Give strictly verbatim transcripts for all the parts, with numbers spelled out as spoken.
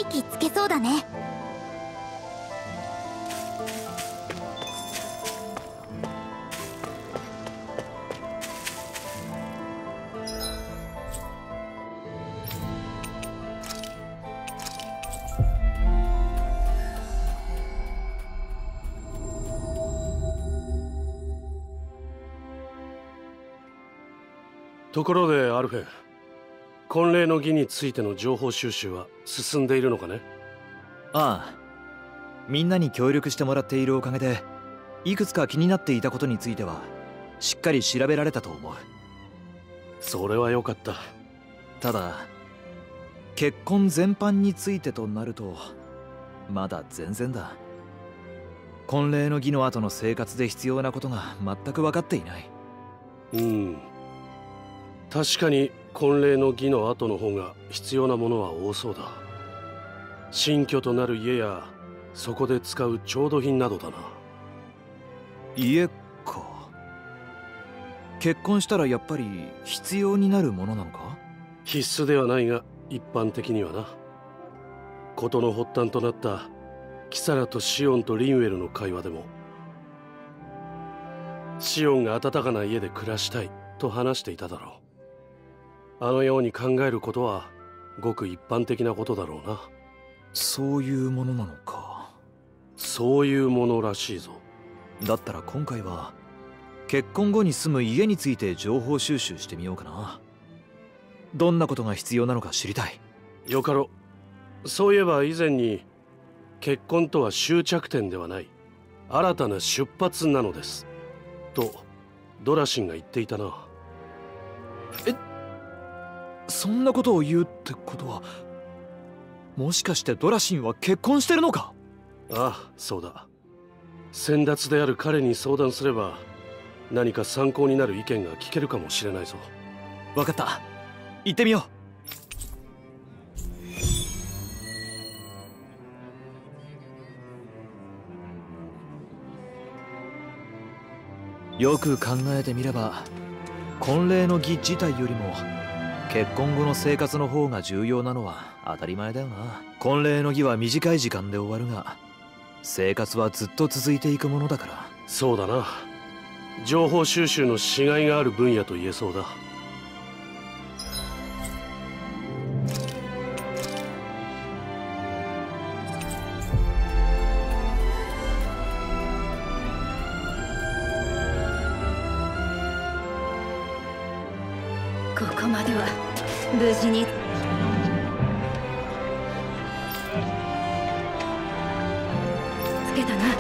い気つけそうだね。 ところでアルフェン、婚礼の儀についての情報収集は進んでいるのかね？ ああ、みんなに協力してもらっているおかげで、いくつか気になっていたことについてはしっかり調べられたと思う。 それは良かった。 ただ結婚全般についてとなるとまだ全然だ。婚礼の儀の後の生活で必要なことが全く分かっていない。 うん、確かに婚礼の儀の後の方が必要なものは多そうだ。新居となる家やそこで使う調度品などだな。 家か。結婚したらやっぱり必要になるものなのか？ 必須ではないが一般的にはな。事の発端となったキサラとシオンとリンウェルの会話でも、シオンが温かな家で暮らしたいと話していただろう。あのように考えることはごく一般的なことだろうな。 そういうものなのか。 そういうものらしいぞ。 だったら今回は結婚後に住む家について情報収集してみようかな。どんなことが必要なのか知りたい。 よかろう。そういえば以前に結婚とは終着点ではない、新たな出発なのですとドラシンが言っていたな。 え、そんなことを言うってことは、もしかしてドラシンは結婚してるのか？ ああ、そうだ。先達である彼に相談すれば何か参考になる意見が聞けるかもしれないぞ。 分かった、行ってみよう。よく考えてみれば婚礼の儀自体よりも結婚後の生活の方が重要なのは当たり前だよな。婚礼の儀は短い時間で終わるが生活はずっと続いていくものだから。 そうだな。情報収集のしがいがある分野と言えそうだ。 ここまでは無事に。つけたな。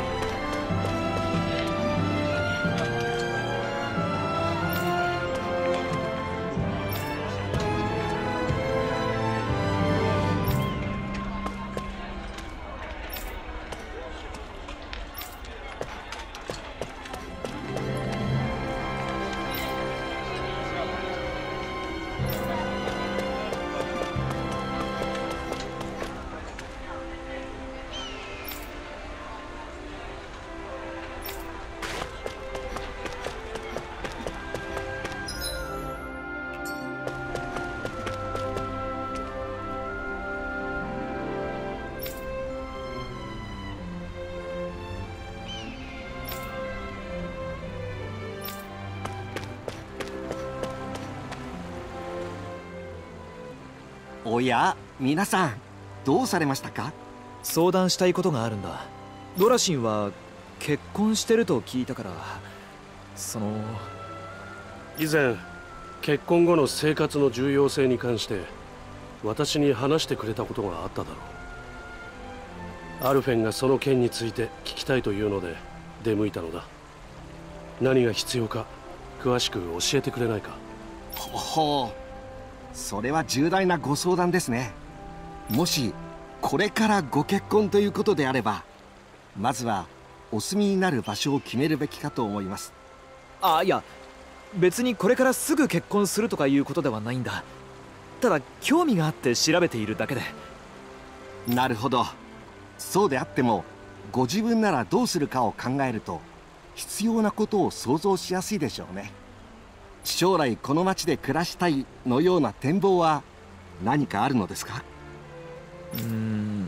おや、皆さんどうされましたか？ 相談したいことがあるんだ。ドラシンは結婚してると聞いたから、その以前結婚後の生活の重要性に関して私に話してくれたことがあっただろう。アルフェンがその件について聞きたいというので出向いたのだ。何が必要か詳しく教えてくれないか？ ほほう、それは重大なご相談ですね。もしこれからご結婚ということであれば、まずはお住みになる場所を決めるべきかと思います。 あ、いや別にこれからすぐ結婚するとかいうことではないんだ。ただ興味があって調べているだけで。 なるほど。そうであってもご自分ならどうするかを考えると必要なことを想像しやすいでしょうね。将来この町で暮らしたいのような展望は何かあるのですか？ うーん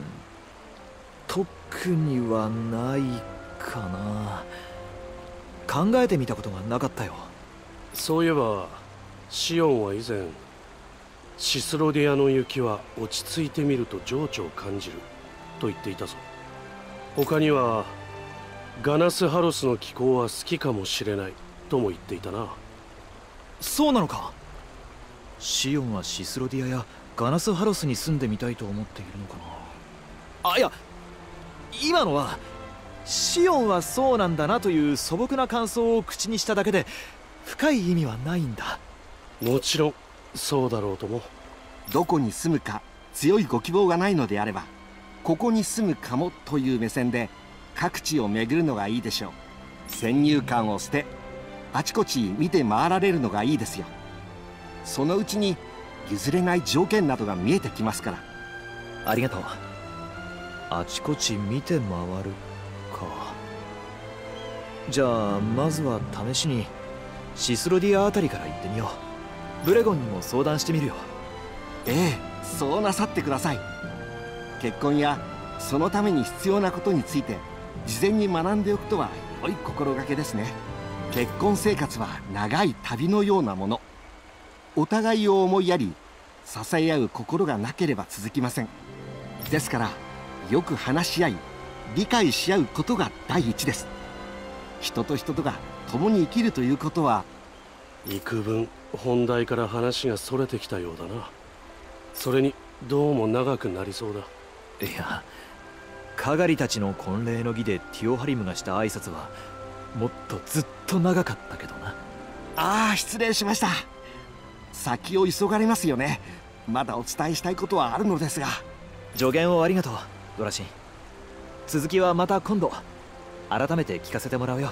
特にはないかな。考えてみたことがなかったよ。 そういえばシオンは以前シスロディアの雪は落ち着いてみると情緒を感じると言っていたぞ。他にはガナスハロスの気候は好きかもしれないとも言っていたな。 そうなのか。シオンはシスロディアやガナスハロスに住んでみたいと思っているのかな。あ、いや、今のはシオンはそうなんだなという素朴な感想を口にしただけで深い意味はないんだ。 もちろんそうだろうとも。 どこに住むか強いご希望がないのであれば、ここに住むかもという目線で各地を巡るのがいいでしょう。先入観を捨てあちこち見て回られるのがいいですよ。そのうちに譲れない条件などが見えてきますから。 ありがとう。あちこち見て回るか。じゃあまずは試しにシスロディアあたりから行ってみよう。ブレゴンにも相談してみるよ。 ええ、そうなさってください。結婚やそのために必要なことについて事前に学んでおくとは良い心がけですね。結婚生活は長い旅のようなもの。お互いを思いやり支え合う心がなければ続きません。ですからよく話し合い理解し合うことが第一です。人と人とが共に生きるということは。 幾分本題から話がそれてきたようだな。それにどうも長くなりそうだ。 いや、カガリたちの婚礼の儀でティオハリムがした挨拶はもっとずっと長かったけどな。 ああ、失礼しました。先を急がれますよね。まだお伝えしたいことはあるのですが。 助言をありがとうドラシン。続きはまた今度改めて聞かせてもらうよ。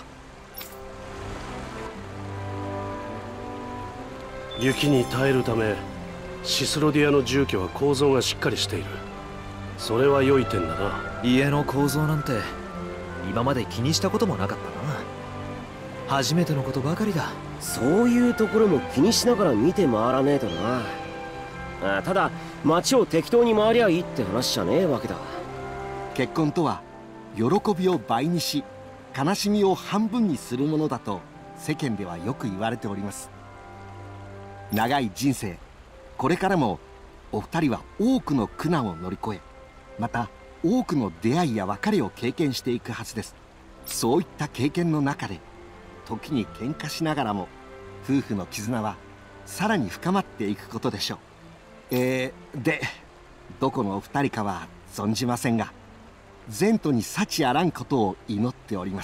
雪に耐えるためシスロディアの住居は構造がしっかりしている。それは良い点だな。 家の構造なんて今まで気にしたこともなかったな。初めてのことばかりだ。 そういうところも気にしながら見て回らねえとな。あ、ただ街を適当に回りゃいいって話じゃねえわけだ。 結婚とは喜びを倍にし悲しみを半分にするものだと世間ではよく言われております。長い人生、これからもお二人は多くの苦難を乗り越え、また多くの出会いや別れを経験していくはずです。そういった経験の中で時に喧嘩しながらも夫婦の絆はさらに深まっていくことでしょう。えー、でどこのお二人かは存じませんが、前途に幸あらんことを祈っております。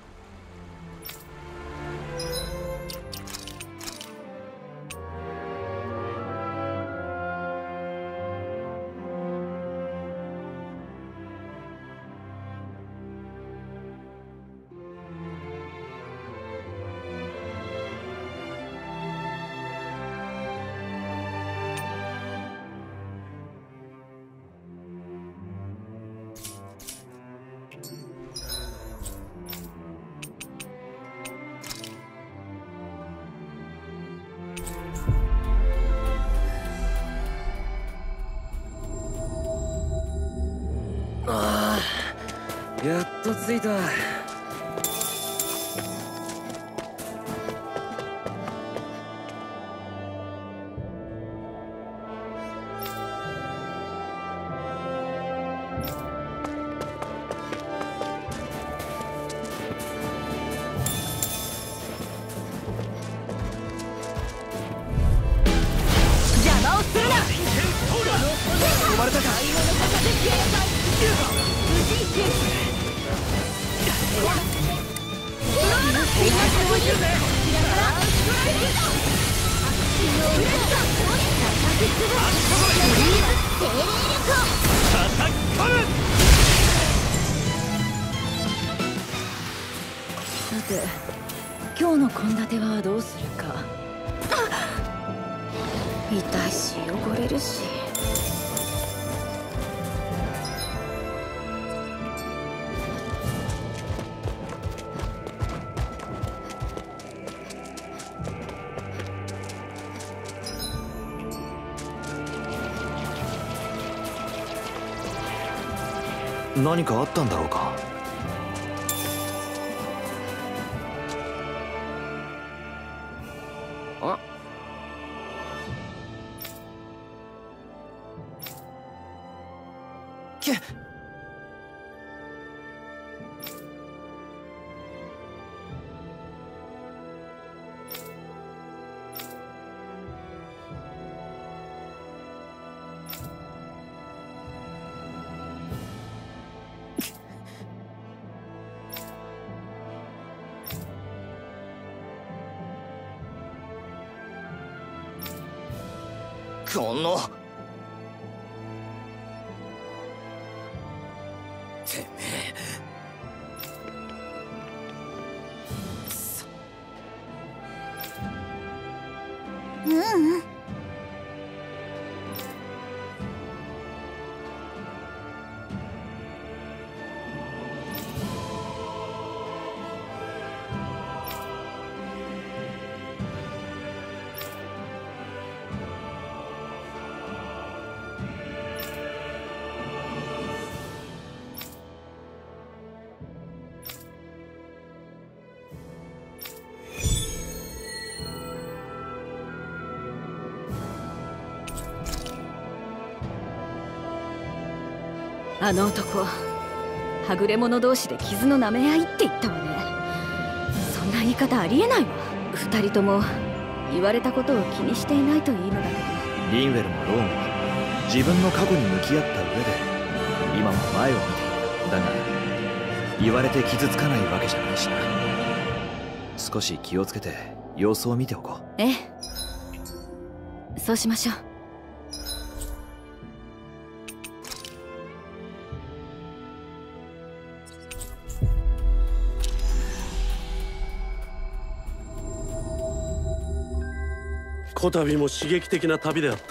ああ、やっと着いた。 邪魔をするな。 呼ばれたか。 さて、今日の献立はどうするか。痛いし汚れるし。 何かあったんだろうか。 あけっこのてめえううん。 あの男はぐれ者同士で傷の舐め合いって言ったわね。そんな言い方ありえないわ。二人とも言われたことを気にしていないといいのだけど。 リンウェルもローンも自分の過去に向き合った上で今も前を見ている。だが言われて傷つかないわけじゃないしな。少し気をつけて様子を見ておこう。 ええ、そうしましょう。 こたびも刺激的な旅であった。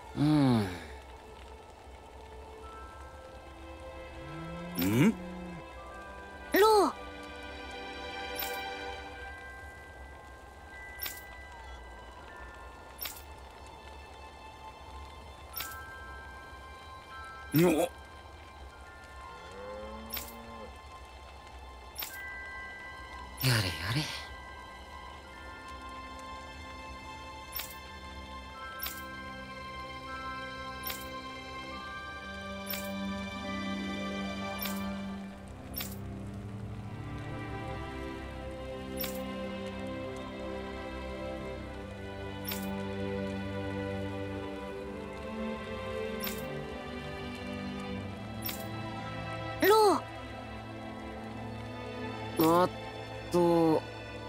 うん。 ん？ ロー。の。 やれやれ。 ロあっと。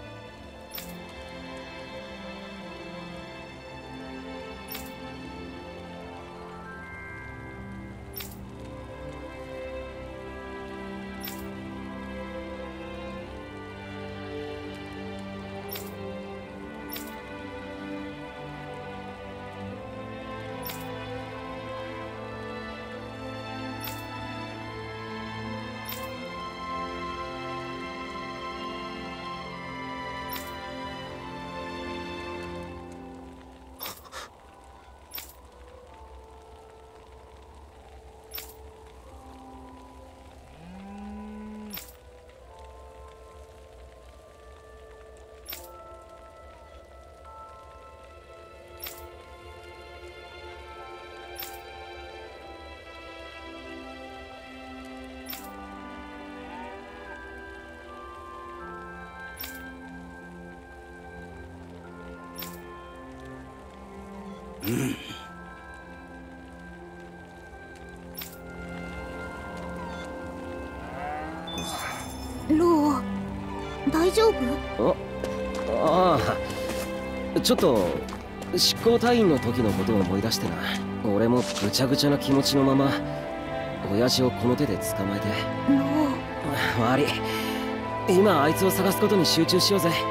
ー、ロー、大丈夫？ ああ、ちょっと執行隊員の時のことを思い出してな。俺もぐちゃぐちゃな気持ちのまま親父をこの手で捕まえて。 ロー、 悪い。今あいつを探すことに集中しようぜ。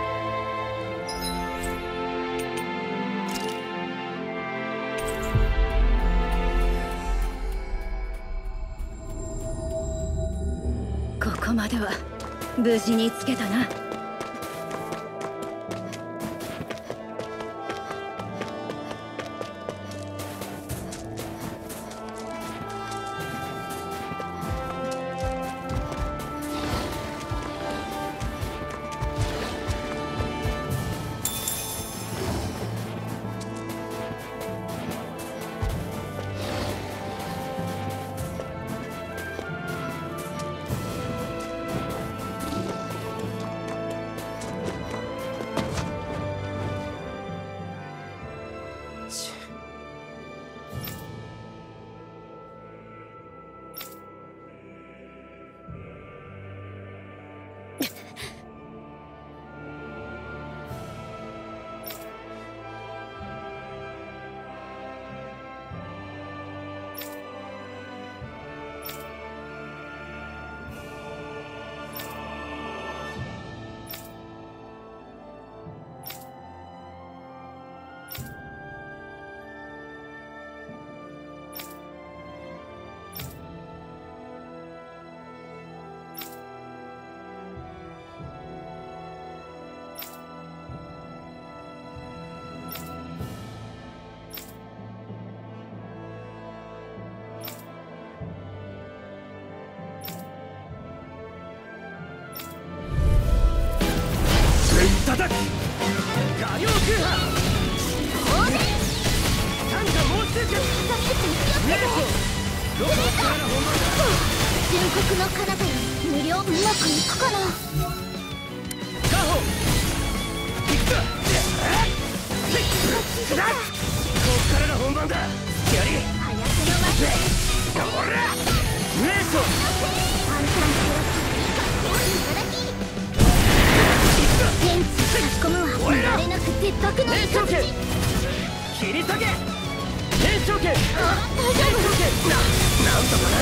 ここまでは無事につけたな。 叩く火曜空破おねなんかもうすぐネートどこから本番だ。 純国の彼方より無料うまくいくかな。 カホ行くぞ。くだこっからが本番だ。やり早くの待ちほらネートあんたんといただき現地差し込むは慣れなく鉄白の燃焼剣切り下げ燃焼剣あ、大丈夫？ な、なんとかな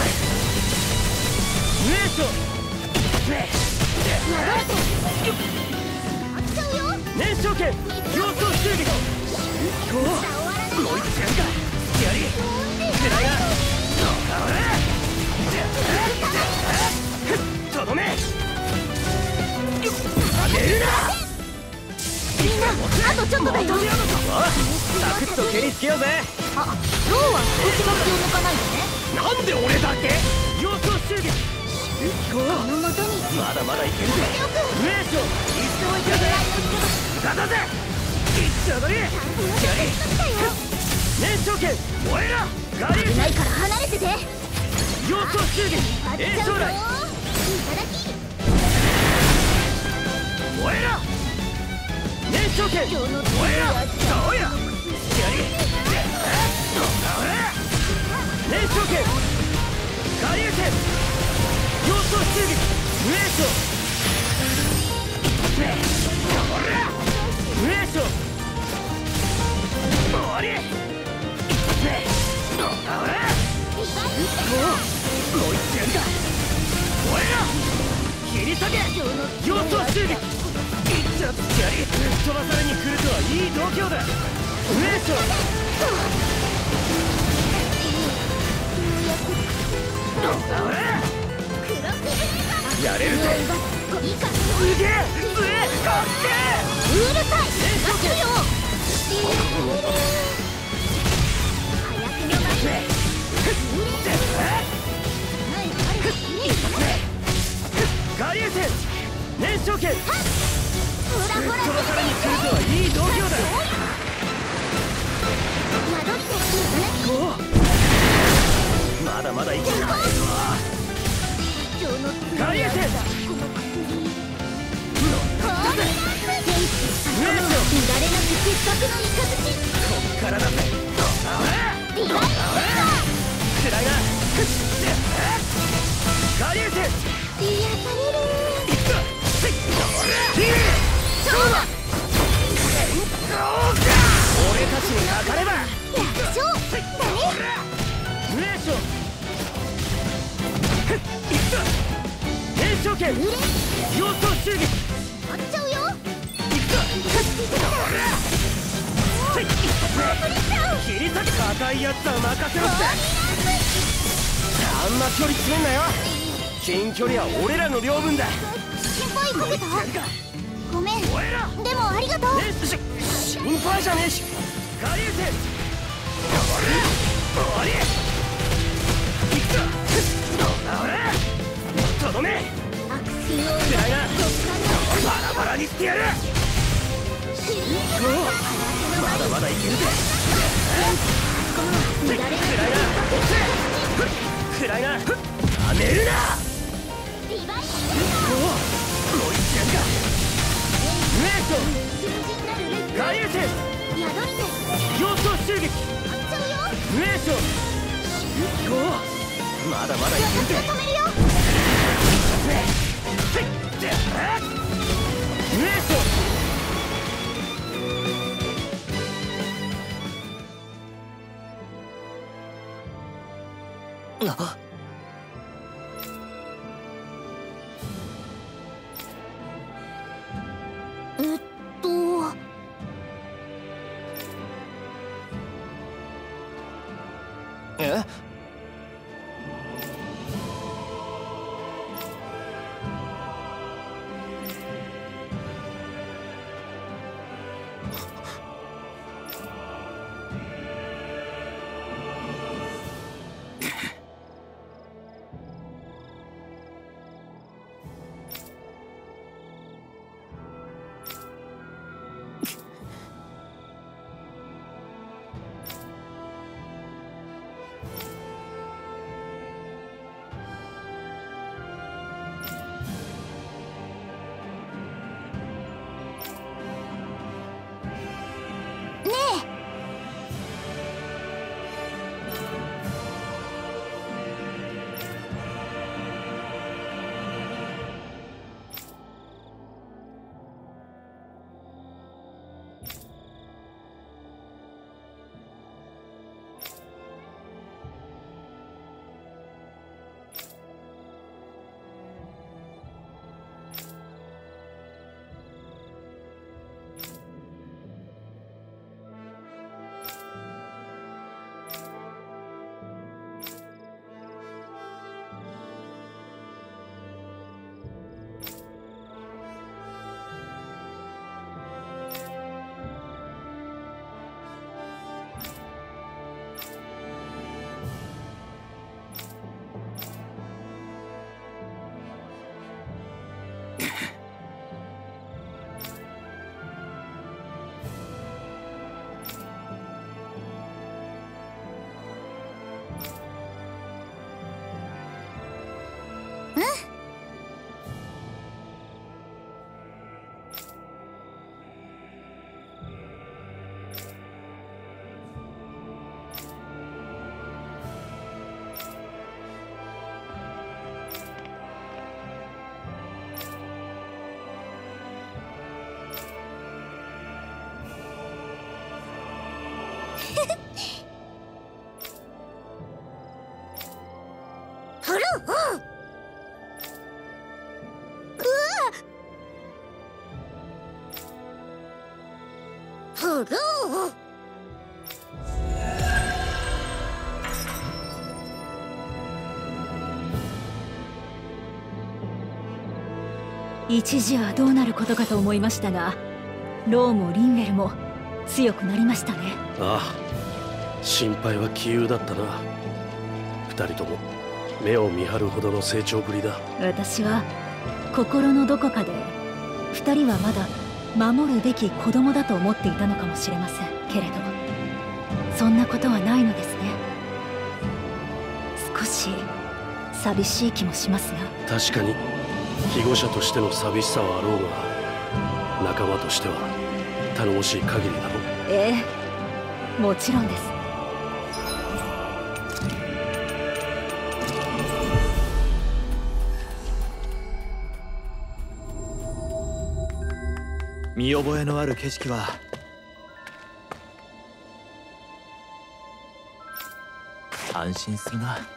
燃焼ね流れてあっちゃうよ。 燃焼剣競争修理終わらない。もう一つやるかやりとどめ。 みんなあとちょっとだよ。 サクッと蹴りつけようぜ。 あ、ローは少しも気を抜かないでね。 なんで俺だけ。様相襲撃。 この元にまだまだいけるぜ。上昇。いつでもいけるぜ。だだぜ。いっちょどり。燃焼剣燃えろ。ガリ危ないから離れてて。 様相襲撃。栄将来。 いただき。 燃えろ。燃焼剣燃えろ。そうや。やり。燃焼剣下流剣様相襲撃無栄将無栄将終わり。もう一つやるか。燃えろ。切り裂け。様相襲撃。一丁やり。ぶっ飛ばされに来るとはいい度胸だ。無栄将やれるぜ。すげえすげえかっけえ。 うるさい。待つよ。 ガリュー戦燃焼剣。ぶっ飛ばされに来るとはいい度胸だ。まだまだいける。ガリュー戦見られなく潔白の雷。 こっからだぜ。 リバイバルくらいな。ガリュー戦癒される。 俺たちにかかれば楽勝だね。 無栄将燃焼剣様相襲撃。 あっちゃうよ。 切り裂け。硬いやつは任せろって。あんま距離詰めんなよ。近距離は俺らの領分だ。 心配かけた。ごめん。でもありがとう。 し心配じゃねえし。下流戦終わり。いくぞ。とどめ。 悪用くらいな。バラバラにしてやる。まだまだいけるぜ。くらいな。くらいな。なめるな。 リバイバル。 もう一戦か。無栄将下流戦宿りで様相襲撃。 あっちゃうよ。 無栄将まだまだいけるぜ。 止めるよ。 無栄将あえっとえほらおうほらおう一時はどうなることかと思いましたが、ローもリンウェルも強くなりましたね。 ああ、心配は杞憂だったな。二人とも目を見張るほどの成長ぶりだ。 私は心のどこかで二人はまだ守るべき子供だと思っていたのかもしれませんけれど、そんなことはないのですね。少し寂しい気もしますが。 確かに庇護者としての寂しさはあろうが、仲間としては頼もしい限りだろう。 ええ、もちろんです。 見覚えのある景色は安心するな。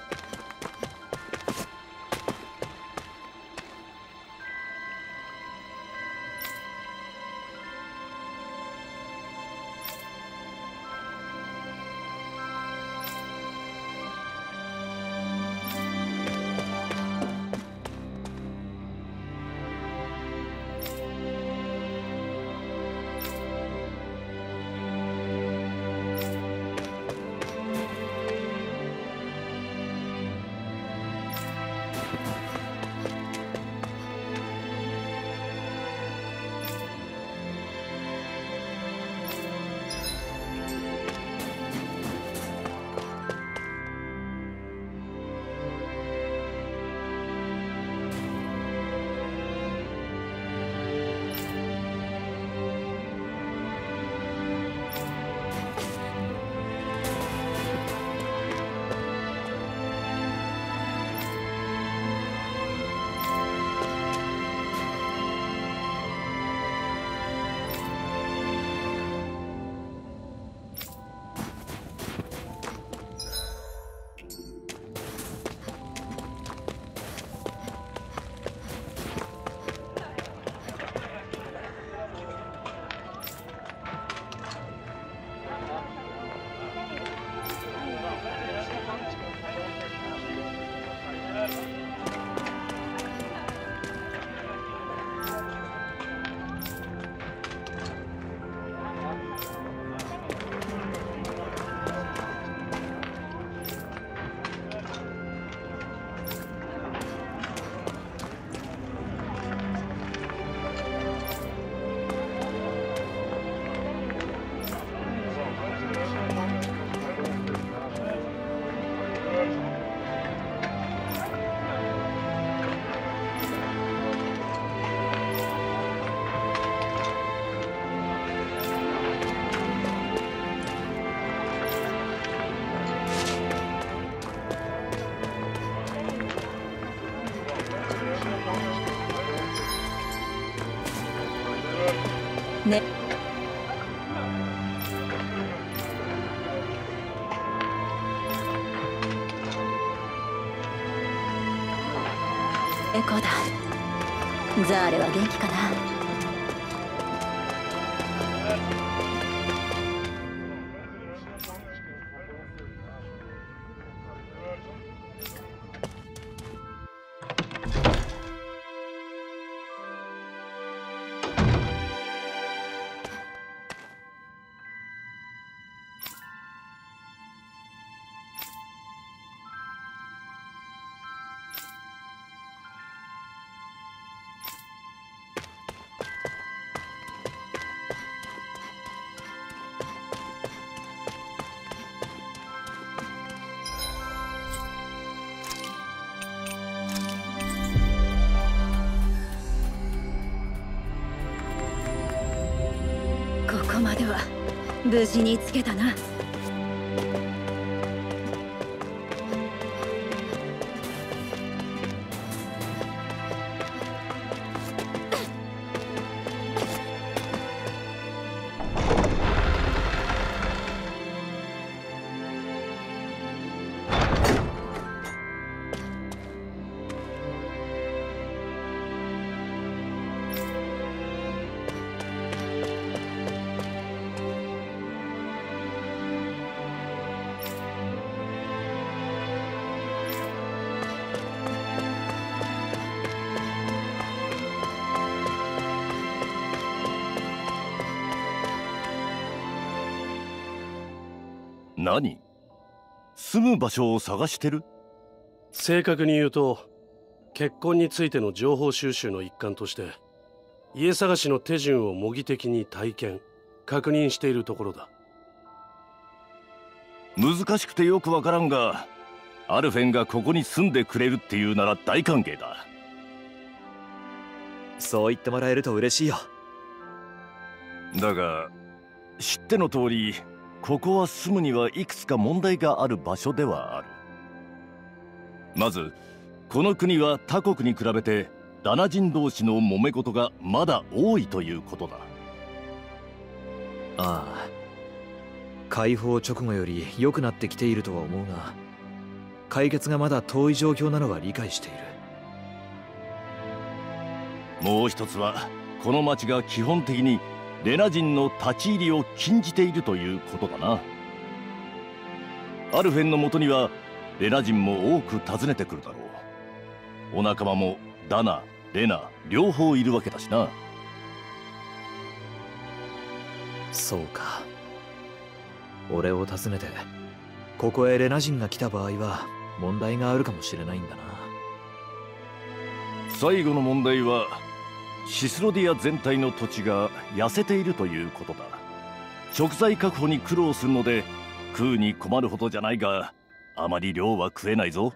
ね。エコだ。ザーレは元気かな。ここまでは無事につけたな。 何？住む場所を探してる？ 正確に言うと、結婚についての情報収集の一環として家探しの手順を模擬的に体験確認しているところだ。 難しくてよくわからんが、アルフェンがここに住んでくれるっていうなら大歓迎だ。 そう言ってもらえると嬉しいよ。 だが知っての通り、ここは住むにはいくつか問題がある場所ではある。まずこの国は他国に比べてダナ人同士の揉め事がまだ多いということだ。 ああ、解放直後より良くなってきているとは思うが、解決がまだ遠い状況なのは理解している。 もう一つは、この町が基本的にレナ人の立ち入りを禁じているということだな。アルフェンのもとにはレナ人も多く訪ねてくるだろう。お仲間もダナ、レナ両方いるわけだしな。 そうか。俺を訪ねてここへレナ人が来た場合は問題があるかもしれないんだな。 最後の問題はシスロディア全体の土地が痩せているということだ。食材確保に苦労するので食うに困るほどじゃないが、あまり量は食えないぞ。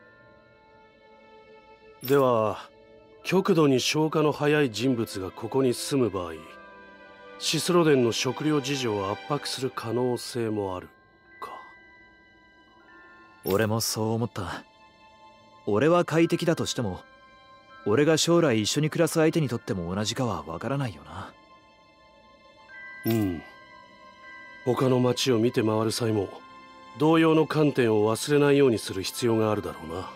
では極度に消化の早い人物がここに住む場合、シスロデンの食料事情を圧迫する可能性もあるか。 俺もそう思った。俺は快適だとしても、俺が将来一緒に暮らす相手にとっても同じかはわからないよな。 うん。他の町を見て回る際も同様の観点を忘れないようにする必要があるだろうな。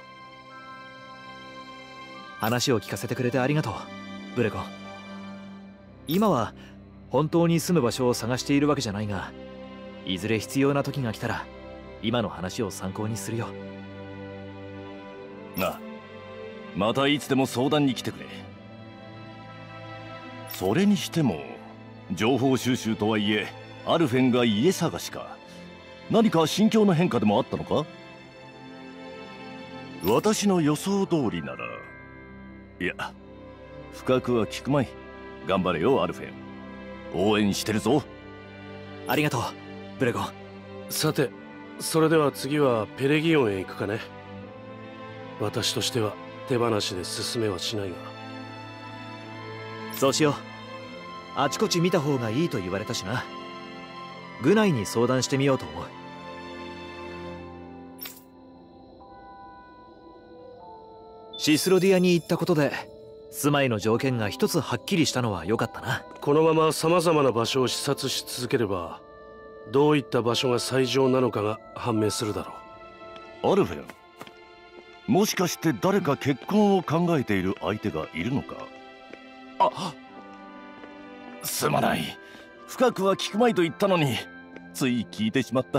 話を聞かせてくれてありがとう、ブレコ。今は本当に住む場所を探しているわけじゃないが、いずれ必要な時が来たら今の話を参考にするよ。 なあ、またいつでも相談に来てくれ。それにしても情報収集とはいえアルフェンが家探しか。何か心境の変化でもあったのか？私の予想通りなら、いや、深くは聞くまい。頑張れよアルフェン。応援してるぞ。 ありがとう、ブレゴン。 さて、それでは次はペレギオンへ行くかね。私としては手放しで進めはしないが。 そうしよう。あちこち見た方がいいと言われたしな。グナイに相談してみようと思う。シスロディアに行ったことで住まいの条件が一つはっきりしたのは良かったな。 このまま様々な場所を視察し続ければ、どういった場所が最上なのかが判明するだろう。アルフェン、もしかして誰か結婚を考えている相手がいるのか？あ、すまない。深くは聞くまいと言ったのに、つい聞いてしまった。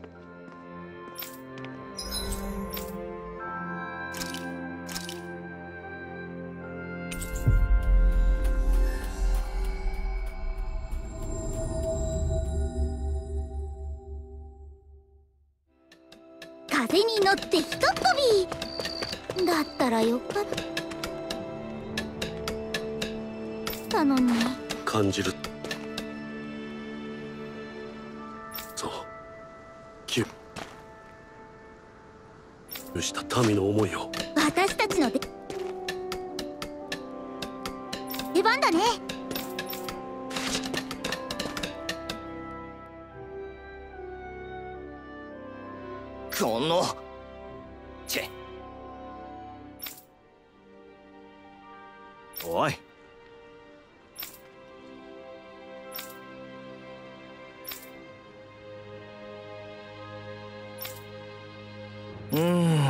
風に乗ってひとっ飛びだったらよかったのに。 感じる。そうキューした民の思いを。 私たちの出出番だね。 このチェ。 おい、 うーん。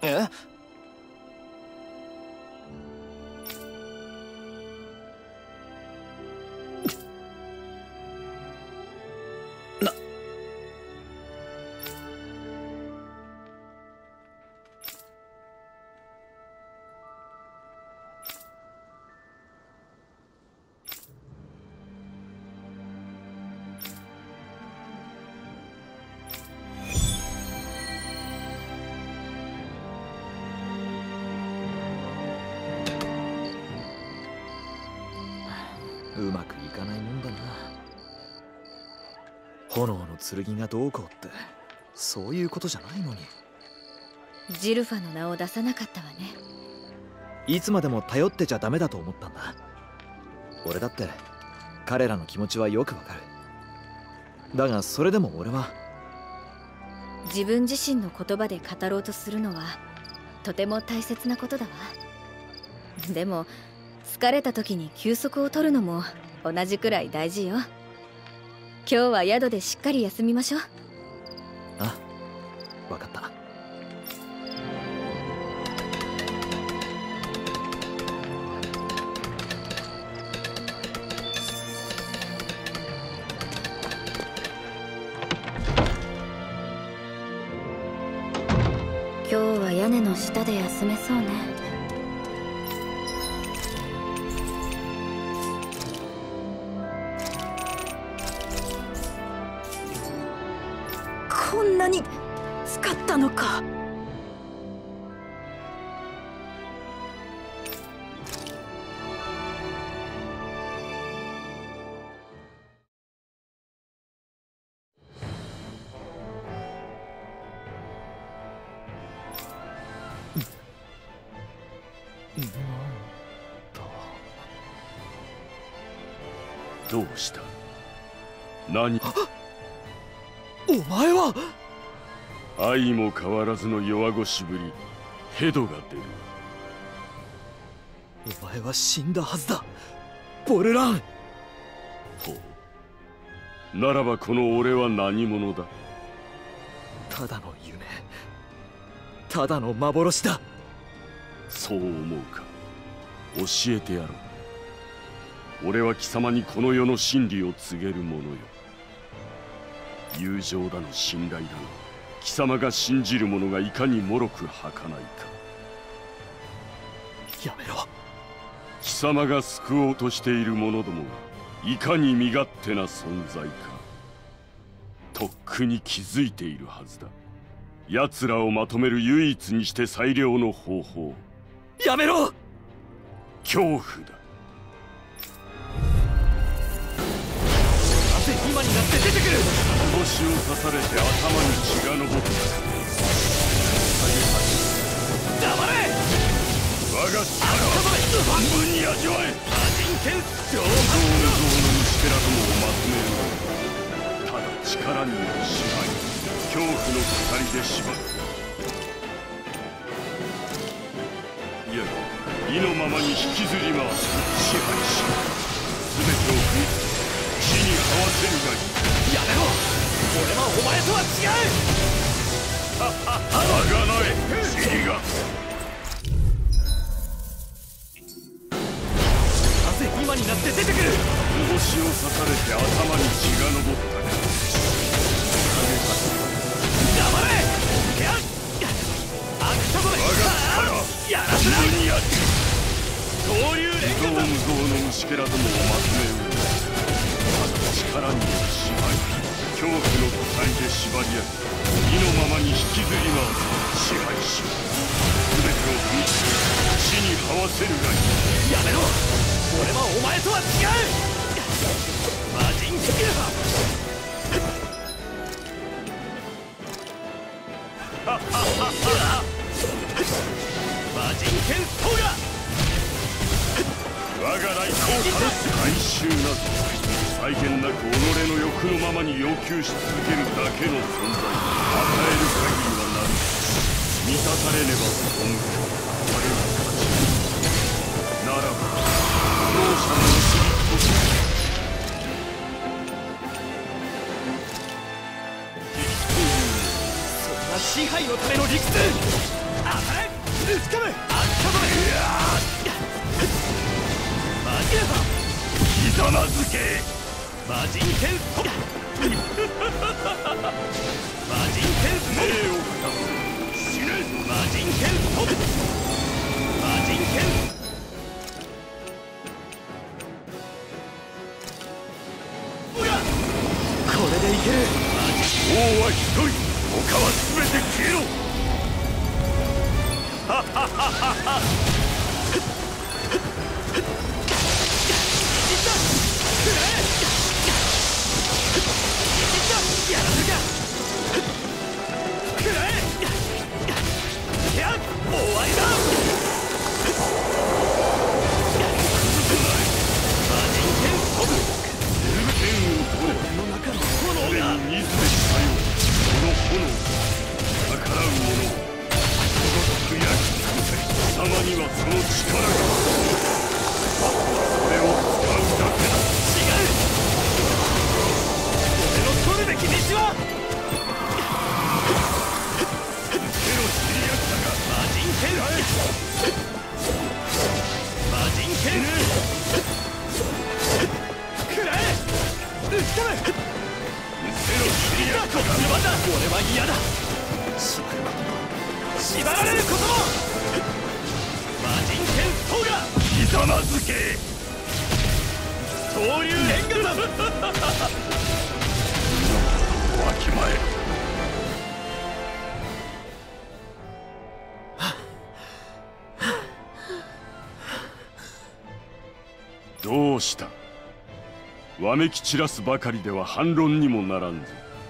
え？なうまくいかないもんだな。炎の剣がどうこうってそういうことじゃないのに。 ジルファの名を出さなかったわね。 いつまでも頼ってちゃダメだと思ったんだ。俺だって彼らの気持ちはよくわかる。だがそれでも俺は自分自身の言葉で語ろうとするのはとても大切なことだわ。でも疲れた時に休息を取るのも同じくらい大事よ。今日は宿でしっかり休みましょう。 あ、わかった。 今日は屋根の下で休めそうね。 こんなに使ったのか。 どうした？何？ お前は！ 相も変わらずの弱腰ぶり、ヘドが出る。 お前は死んだはずだ、ボルラン。 ほう。ならばこの俺は何者だ？ ただの夢、ただの幻だ。 そう思うか。教えてやろう。俺は貴様にこの世の真理を告げる者よ。友情だの信頼だの、貴様が信じる者がいかに脆く儚いか。 やめろ。 貴様が救おうとしている者どもがいかに身勝手な存在か、とっくに気づいているはずだ。奴らをまとめる唯一にして最良の方法。 やめろ。 恐怖だ。 今になって出てくる。 腰を刺されて頭に血が上った。 黙れ。 我が力を半分に味わえ。 人権上々の虫けらどもをまとめる。ただ力による支配、恐怖の鎖で縛る。いや、意のままに引きずり回す、支配し、全てを踏みつけ地に這わせるがいい。 やめろ。俺はお前とは違う。 ははは。あがない尻が。 なぜ今になって出てくる。 腰を刺されて頭に血が上ったね。 黙れ。やっあくたぞめ。 我が力やらせない。 自分にやる。 恐竜連無造無造の虫けらどもをまとめる。力による支配、恐怖の鎖で縛り合い、意のままに引きずり回す、支配し、全てを踏みつけ、地に這わせるがいい。 やめろ。俺はお前とは違う。魔人キルハははは。魔人剣ソーガ。 我が来光たる回収など際限なく己の欲のままに要求し続けるだけの存在。与える限りはなる。満たされねば本気。我が形ならば容赦の結びとする。 そんな支配のための理屈。 つかめあったまひざまずけ魔人剣ストップ魔人剣ストップ命を下す死ね魔人剣ストップ魔人剣これでいける王は一人他は全て消えろはっはっはっはやらせかくらえいや終わりだ魔人剣飛ぶ剣を取れ俺の中の炎が水でしたよこの炎逆らう者を焼き尽くせ貴様にはその力がそれを使うだけだ違う俺の取るべき道は手の知り合ったが魔人剣魔人剣くらえ撃ち込め手の知り合ったが俺は嫌だ縛ることも縛られることも魔人剣ソーガひざまずけ東流レンガ山わきまえどうしたわめき散らすばかりでは反論にもならんぞ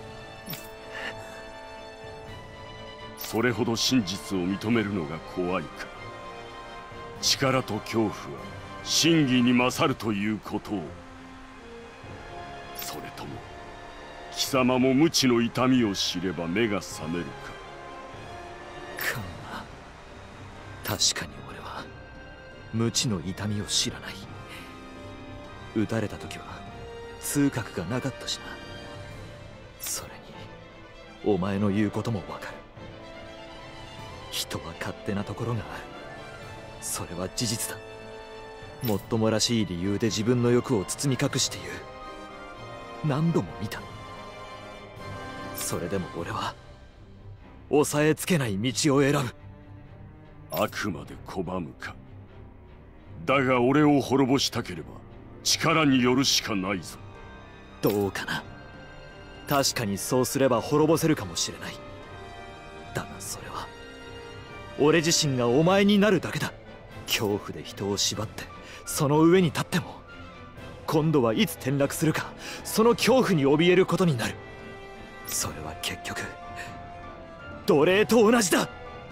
それほど真実を認めるのが怖いか力と恐怖は真偽に勝るということをそれとも貴様も無知の痛みを知れば目が覚めるかかな確かに俺は無知の痛みを知らない撃たれた時は痛覚がなかったしなそれにお前の言うこともわかる人は勝手なところがあるそれは事実だもっともらしい理由で自分の欲を包み隠して言う何度も見たそれでも俺は抑えつけない道を選ぶあくまで拒むかだが俺を滅ぼしたければ力によるしかないぞどうかな確かにそうすれば滅ぼせるかもしれないだがそれは俺自身がお前になるだけだ恐怖で人を縛ってその上に立っても今度はいつ転落するかその恐怖に怯えることになるそれは結局奴隷と同じだ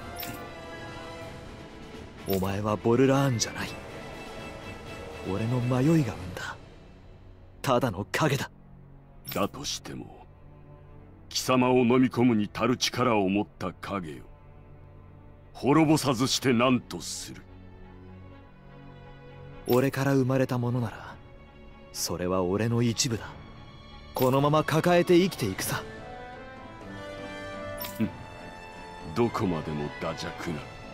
お前はボルラーンじゃない俺の迷いが生んだただの影だだとしても貴様を飲み込むに足る力を持った影よ滅ぼさずして何とする俺から生まれたものならそれは俺の一部だこのまま抱えて生きていくさどこまでも惰弱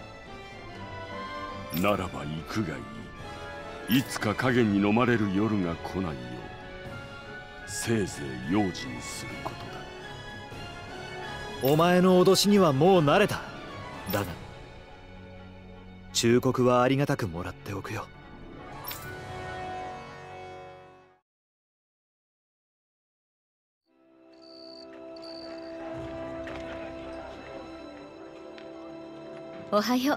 なならば行くがいいいつか影に飲まれる夜が来ないようせいぜい用心することだお前の脅しにはもう慣れただが忠告はありがたくもらっておくよおはよ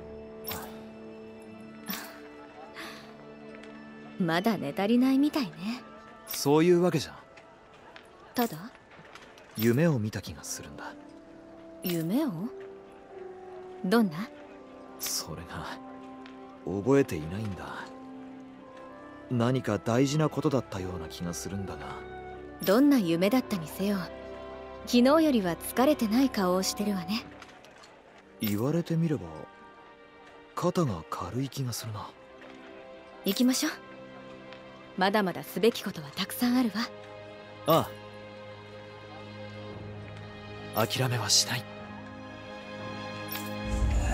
うまだ寝足りないみたいねそういうわけじゃただ夢を見た気がするんだ夢をどんなそれが覚えていないんだ何か大事なことだったような気がするんだがどんな夢だったにせよ昨日よりは疲れてない顔をしてるわね言われてみれば肩が軽い気がするな行きましょうまだまだすべきことはたくさんあるわああ諦めはしない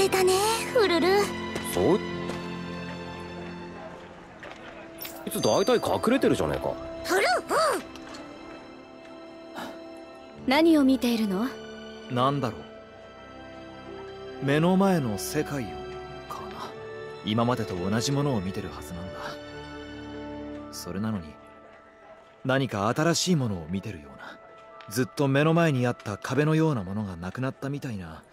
れたねフルル。 そういつ大体隠れてるじゃねえか。 フルル。 何を見ているの？ なんだろう、目の前の世界をかな。今までと同じものを見てるはずなんだ。それなのに何か新しいものを見てるような、ずっと目の前にあった壁のようなものがなくなったみたいな。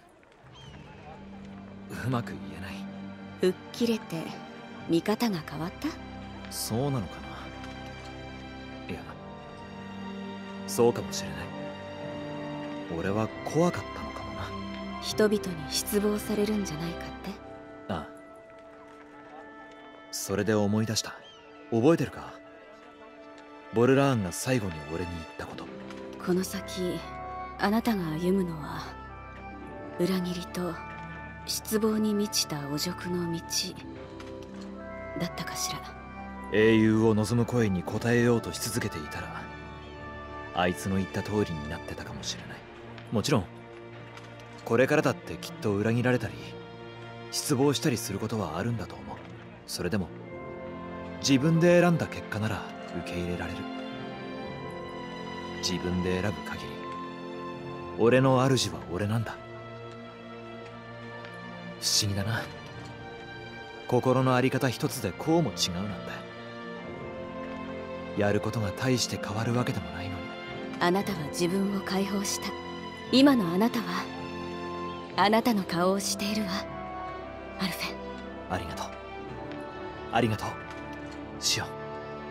うまく言えない。 吹っ切れて見方が変わった？ そうなのかな。いや、そうかもしれない。俺は怖かったのかもな。 人々に失望されるんじゃないかって。 ああ、それで思い出した。覚えてるか？ボルラーンが最後に俺に言ったこと。 この先あなたが歩むのは裏切りと失望に満ちた汚辱の道だったかしら。 英雄を望む声に応えようとし続けていたら、あいつの言った通りになってたかもしれない。もちろんこれからだってきっと裏切られたり失望したりすることはあるんだと思う。それでも自分で選んだ結果なら受け入れられる。自分で選ぶ限り俺の主は俺なんだ。不思議だな。心の在り方一つでこうも違うなんて。やることが大して変わるわけでもないのに。 あなたは自分を解放した。今のあなたはあなたの顔をしているわ、アルフェン。 ありがとう、ありがとうシオン。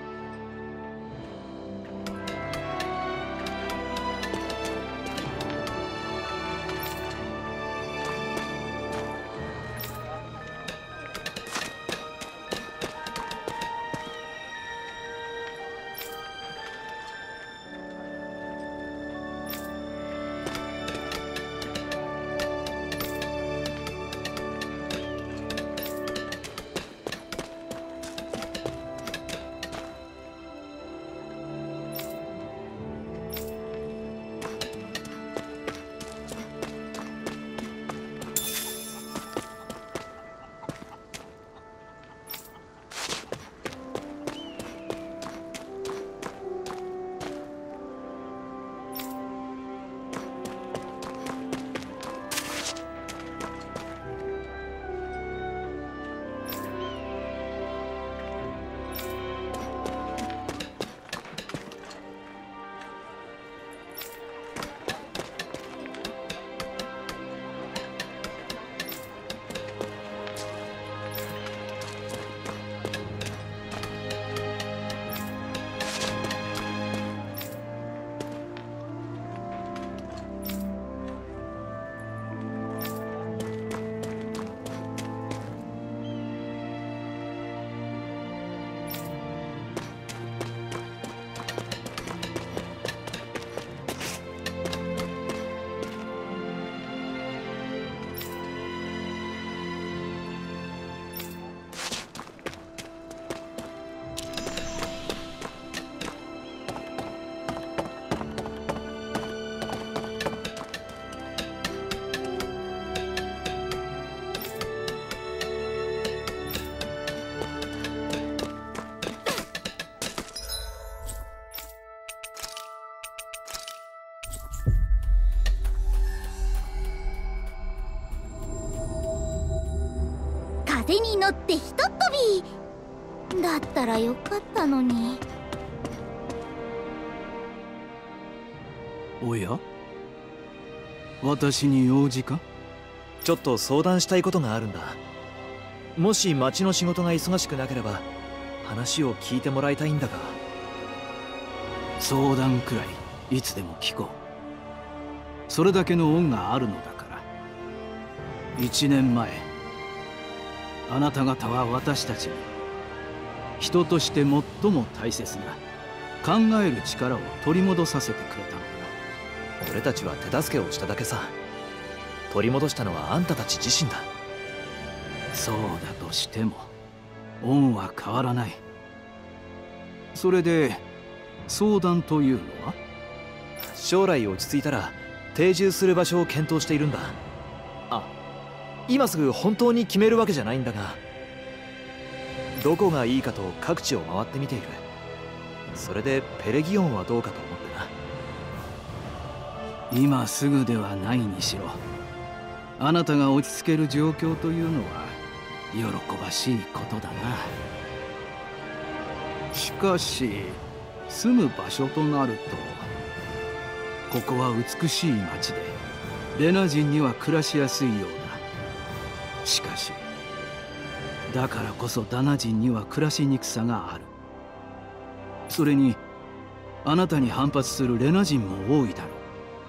風に乗ってひとっ飛びだったらよかったのに。 おや、私に用事か？ ちょっと相談したいことがあるんだ。もし町の仕事が忙しくなければ話を聞いてもらいたいんだが。 相談くらいいつでも聞こう。それだけの恩があるのだから。一年前あなた方は私たちに人として最も大切な考える力を取り戻させてくれたのだ。 俺たちは手助けをしただけさ。取り戻したのはあんたたち自身だ。 そうだとしても恩は変わらない。それで相談というのは？ 将来落ち着いたら定住する場所を検討しているんだ。あ、 今すぐ本当に決めるわけじゃないんだが、どこがいいかと各地を回ってみている。それでペレギオンはどうかと思ってな。 今すぐではないにしろ、あなたが落ち着ける状況というのは喜ばしいことだな。しかし住む場所となると、ここは美しい町でレナ人には暮らしやすいようだ。しかしだからこそダナ人には暮らしにくさがある。それにあなたに反発するレナ人も多いだろう。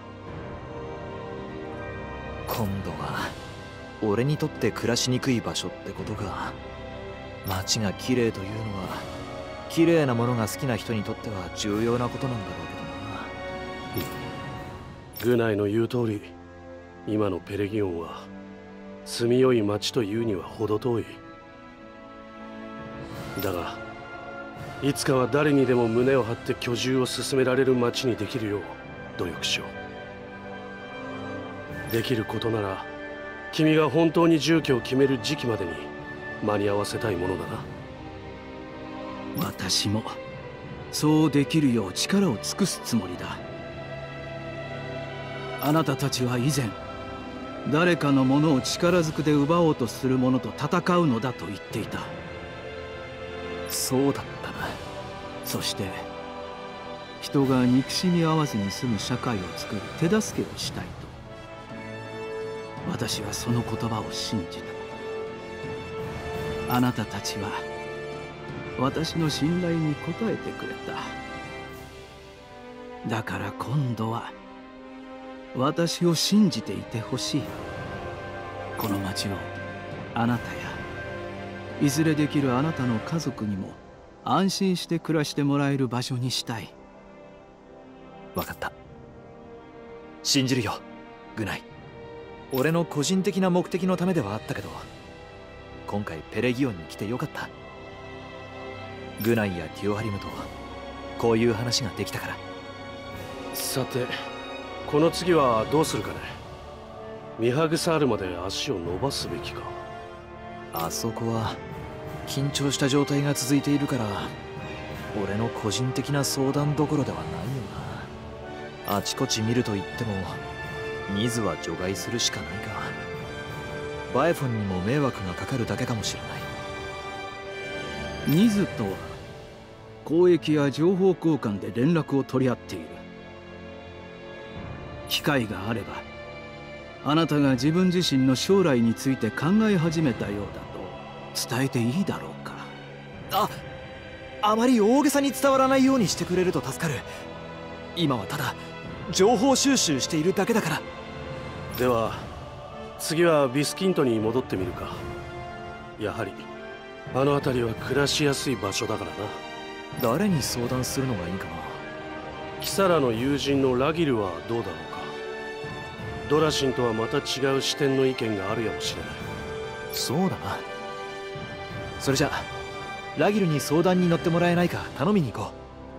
今度は俺にとって暮らしにくい場所ってことか。街が綺麗というのは綺麗なものが好きな人にとっては重要なことなんだろうけどな。 グナイの言う通り、今のペレギオンは住みよい町というには程遠い。だがいつかは誰にでも胸を張って居住を進められる町にできるよう努力しよう。できることなら君が本当に住居を決める時期までに間に合わせたいものだな。 私もそうできるよう力を尽くすつもりだ。あなたたちは以前、誰かのものを力ずくで奪おうとする者と戦うのだと言っていた。 そうだったな。 そして人が憎しみ合わずに住む社会を作る手助けをしたいと、私はその言葉を信じた。あなたたちは私の信頼に応えてくれた。だから今度は私を信じていてほしい。この町をあなたやいずれできるあなたの家族にも安心して暮らしてもらえる場所にしたい。 分かった。信じるよ、グナイ。俺の個人的な目的のためではあったけど、今回ペレギオンに来てよかった。グナイやティオハリムとこういう話ができたから。 さて、この次はどうするかね。ミハグサールまで足を伸ばすべきか。 あそこは緊張した状態が続いているから、俺の個人的な相談どころではないよな。あちこち見ると言ってもニズは除外するしかないか。バエフォンにも迷惑がかかるだけかもしれない。 ニズとは交易や情報交換で連絡を取り合っている。機会があればあなたが自分自身の将来について考え始めたようだと伝えていいだろうか。 あ、あまり大げさに伝わらないようにしてくれると助かる。今はただ情報収集しているだけだから。 では次はビスキントに戻ってみるか。やはりあの辺りは暮らしやすい場所だからな。 誰に相談するのがいいかな。 キサラの友人のラギルはどうだろうか。ドラシンとはまた違う視点の意見があるやもしれない。 そうだな。それじゃあラギルに相談に乗ってもらえないか頼みに行こ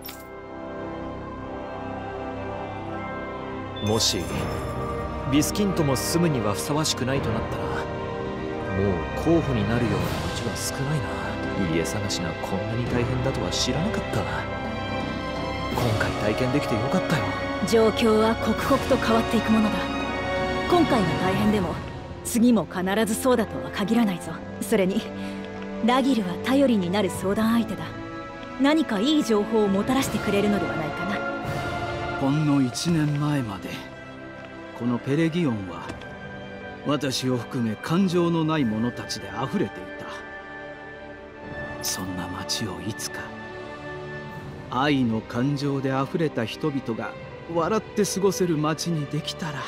う。もしビスキントも住むにはふさわしくないとなったら、もう候補になるような町は少ないな。家探しがこんなに大変だとは知らなかった。今回体験できてよかったよ。 状況は刻々と変わっていくものだ。今回が大変でも次も必ずそうだとは限らないぞ。それにラギルは頼りになる相談相手だ。何かいい情報をもたらしてくれるのではないかな。 ほんのいちねんまえまでこのペレギオンは私を含め感情のない者たちで溢れていた。そんな町をいつか愛の感情で溢れた人々が笑って過ごせる町にできたら。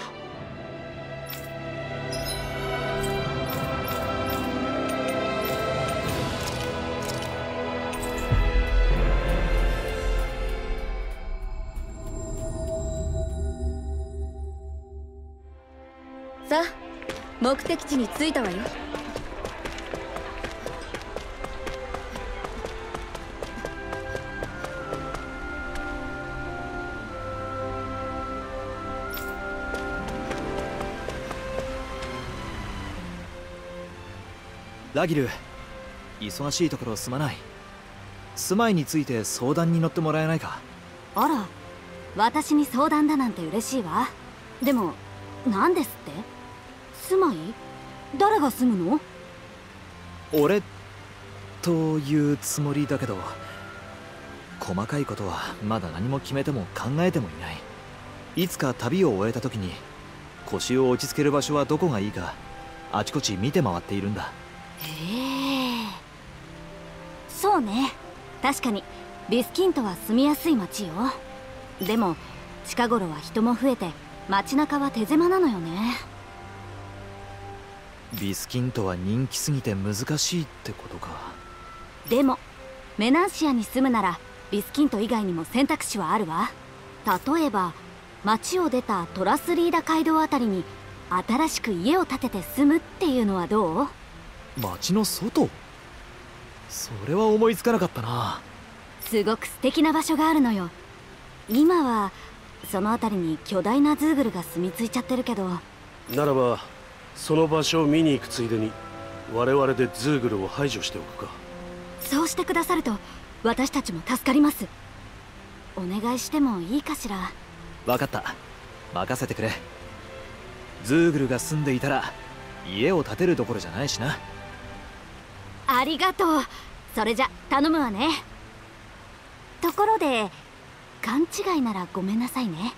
さあ、目的地に着いたわよ。 ラギル、忙しいところすまない。住まいについて相談に乗ってもらえないか。 あら、私に相談だなんて嬉しいわ。でも何ですって？住まい？誰が住むの？ 俺というつもりだけど、細かいことはまだ何も決めても考えてもいない。いつか旅を終えた時に腰を落ち着ける場所はどこがいいかあちこち見て回っているんだ。 へえ、そうね。確かにビスキントは住みやすい街よ。でも近頃は人も増えて街中は手狭なのよね。 ビスキントは人気すぎて難しいってことか。 でもメナンシアに住むならビスキント以外にも選択肢はあるわ。例えば町を出たトラスリーダ街道あたりに新しく家を建てて住むっていうのはどう？ 町の外？それは思いつかなかったな。 すごく素敵な場所があるのよ。今はその辺りに巨大なズーグルが住み着いちゃってるけど。 ならばその場所を見に行くついでに我々でズーグルを排除しておくか。 そうしてくださると私たちも助かります。お願いしてもいいかしら。 分かった、任せてくれ。ズーグルが住んでいたら家を建てるどころじゃないしな。 ありがとう。それじゃ頼むわね。ところで勘違いならごめんなさいね。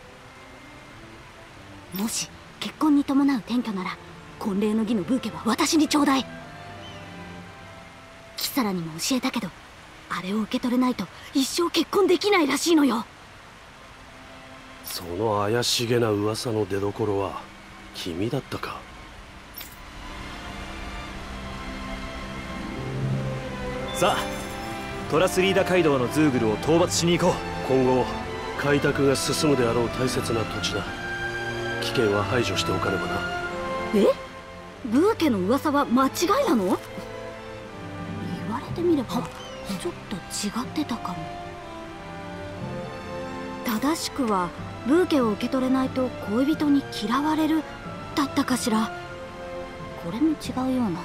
もし結婚に伴う転居なら婚礼の儀のブーケは私にちょうだい。キサラにも教えたけど、あれを受け取れないと一生結婚できないらしいのよ。 その怪しげな噂の出どころは君だったか。 さあ、トラスリーダ街道のズーグルを討伐しに行こう。 今後開拓が進むであろう大切な土地だ。危険は排除しておかねばな。 え？ブーケの噂は間違いなの？言われてみればちょっと違ってたかも。正しくはブーケを受け取れないと恋人に嫌われるだったかしら。これも違うような。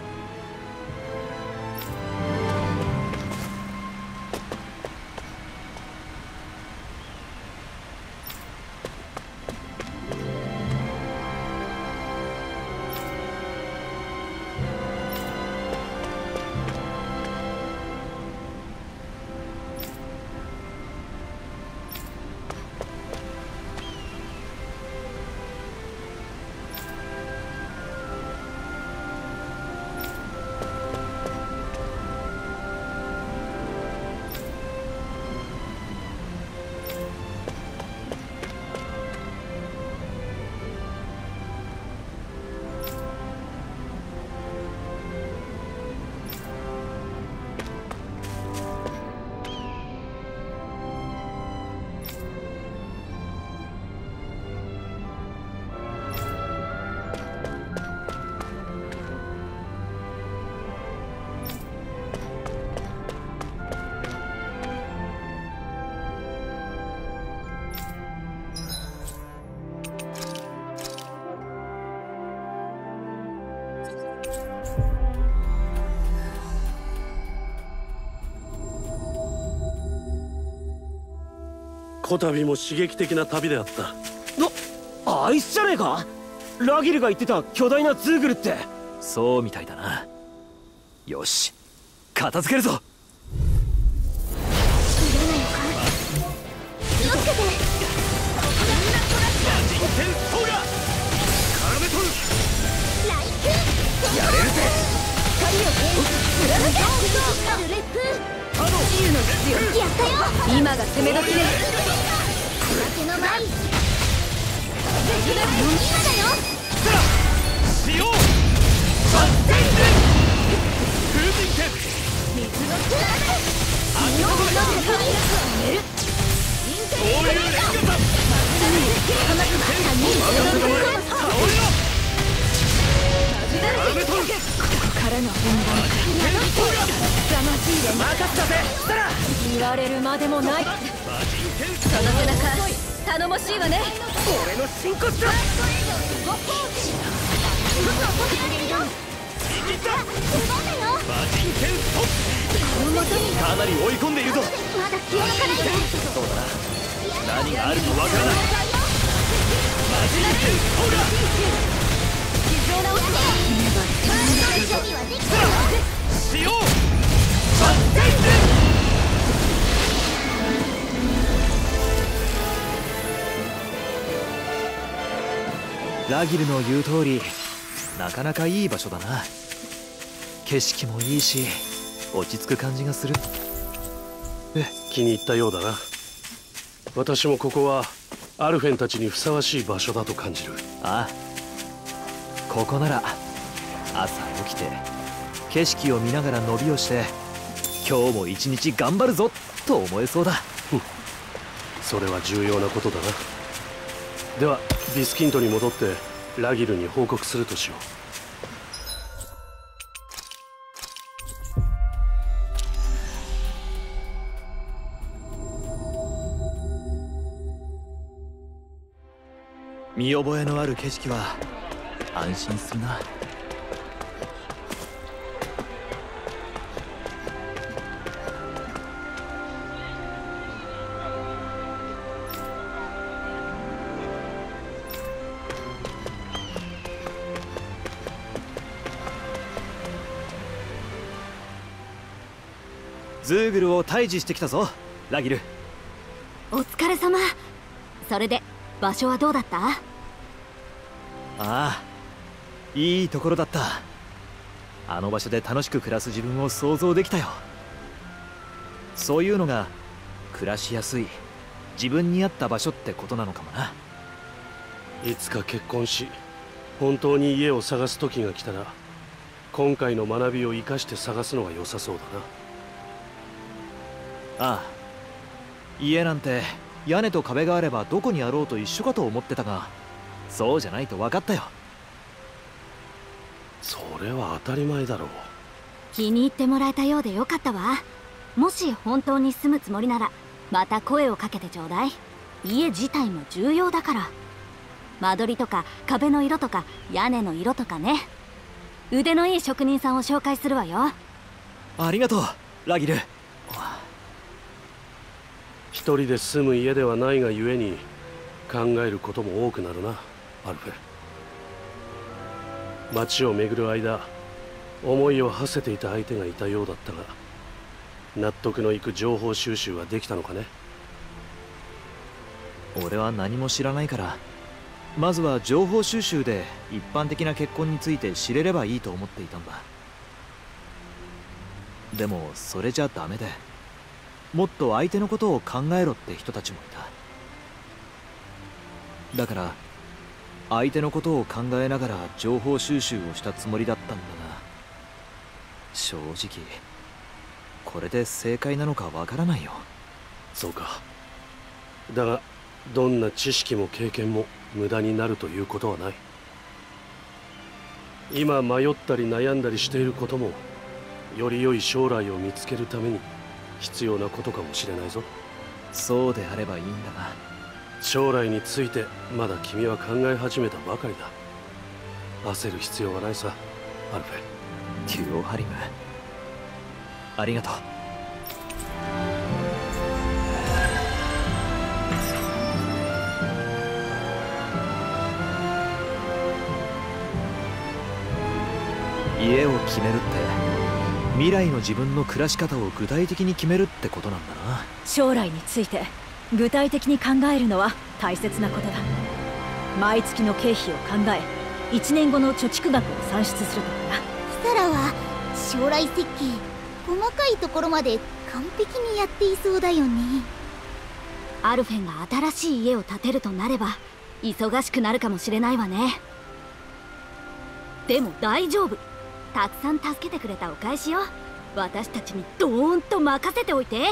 こたびも刺激的な旅であった。 な、あいつじゃねえか？ラギルが言ってた巨大なズーグルって。 そうみたいだな。よし、片付けるぞ。 気をつけて。 やれるぜ。 やったよ。 今が攻め時です。 手の前。今だよ。 しよう。風神剣。 水の力で。水の力で。 そういう連携だ。 ここからの本番か。凄まじい連任せたぜ。したら言われるまでもない。その背中頼もしいわね。 俺の真骨だ。 撃だ。魔人剣ストップ。かなり追い込んでいるぞ。 まだ気を抜かないで。 そうだな、何があるかわからない。魔人剣ストーラ傷を直すわ。準備はできたよ。 使用バッテンで。 ラギルの言う通り、なかなかいい場所だな。景色もいいし、落ち着く感じがする。 気に入ったようだな。私もここはアルフェンたちにふさわしい場所だと感じる。 ああ、ここなら朝起きて景色を見ながら伸びをして、今日も一日頑張るぞと思えそうだ。 それは重要なことだな。ではビスキントに戻ってラギルに報告するとしよう。 見覚えのある景色は安心するな。ズーグルを退治してきたぞ、ラギル。 お疲れ様。それで場所はどうだった？ ああ、いいところだった。あの場所で楽しく暮らす自分を想像できたよ。そういうのが暮らしやすい自分に合った場所ってことなのかもな。 いつか結婚し本当に家を探す時が来たら、今回の学びを生かして探すのが良さそうだな。 ああ、家なんて屋根と壁があればどこにあろうと一緒かと思ってたが、そうじゃないと分かったよ。 それは当たり前だろう。 気に入ってもらえたようでよかったわ。もし本当に住むつもりならまた声をかけてちょうだい。家自体も重要だから。間取りとか壁の色とか屋根の色とかね。腕のいい職人さんを紹介するわよ。 ありがとう、ラギル。 一人で住む家ではないがゆえに考えることも多くなるな、アルフェ。街を巡る間、思いを馳せていた相手がいたようだったが、納得のいく情報収集はできたのかね。 俺は何も知らないから、まずは情報収集で一般的な結婚について知れればいいと思っていたんだ。でもそれじゃダメで、もっと相手のことを考えろって人たちもいた。だから相手のことを考えながら情報収集をしたつもりだったんだが、正直これで正解なのかわからないよ。 そうか。だがどんな知識も経験も無駄になるということはない。今迷ったり悩んだりしていることも、より良い将来を見つけるために必要なことかもしれないぞ。 そうであればいいんだが、 将来についてまだ君は考え始めたばかりだ。焦る必要はないさ、アルフェ。テュオハリム、ありがとう。家を決めるって未来の自分の暮らし方を具体的に決めるってことなんだな。 将来について具体的に考えるのは大切なことだ。毎月の経費を考え、いちねんごの貯蓄額を算出するとかな。 サラは将来設計細かいところまで完璧にやっていそうだよね。 アルフェンが新しい家を建てるとなれば忙しくなるかもしれないわね。でも大丈夫。たくさん助けてくれたお返しよ。私たちにドーンと任せておいて。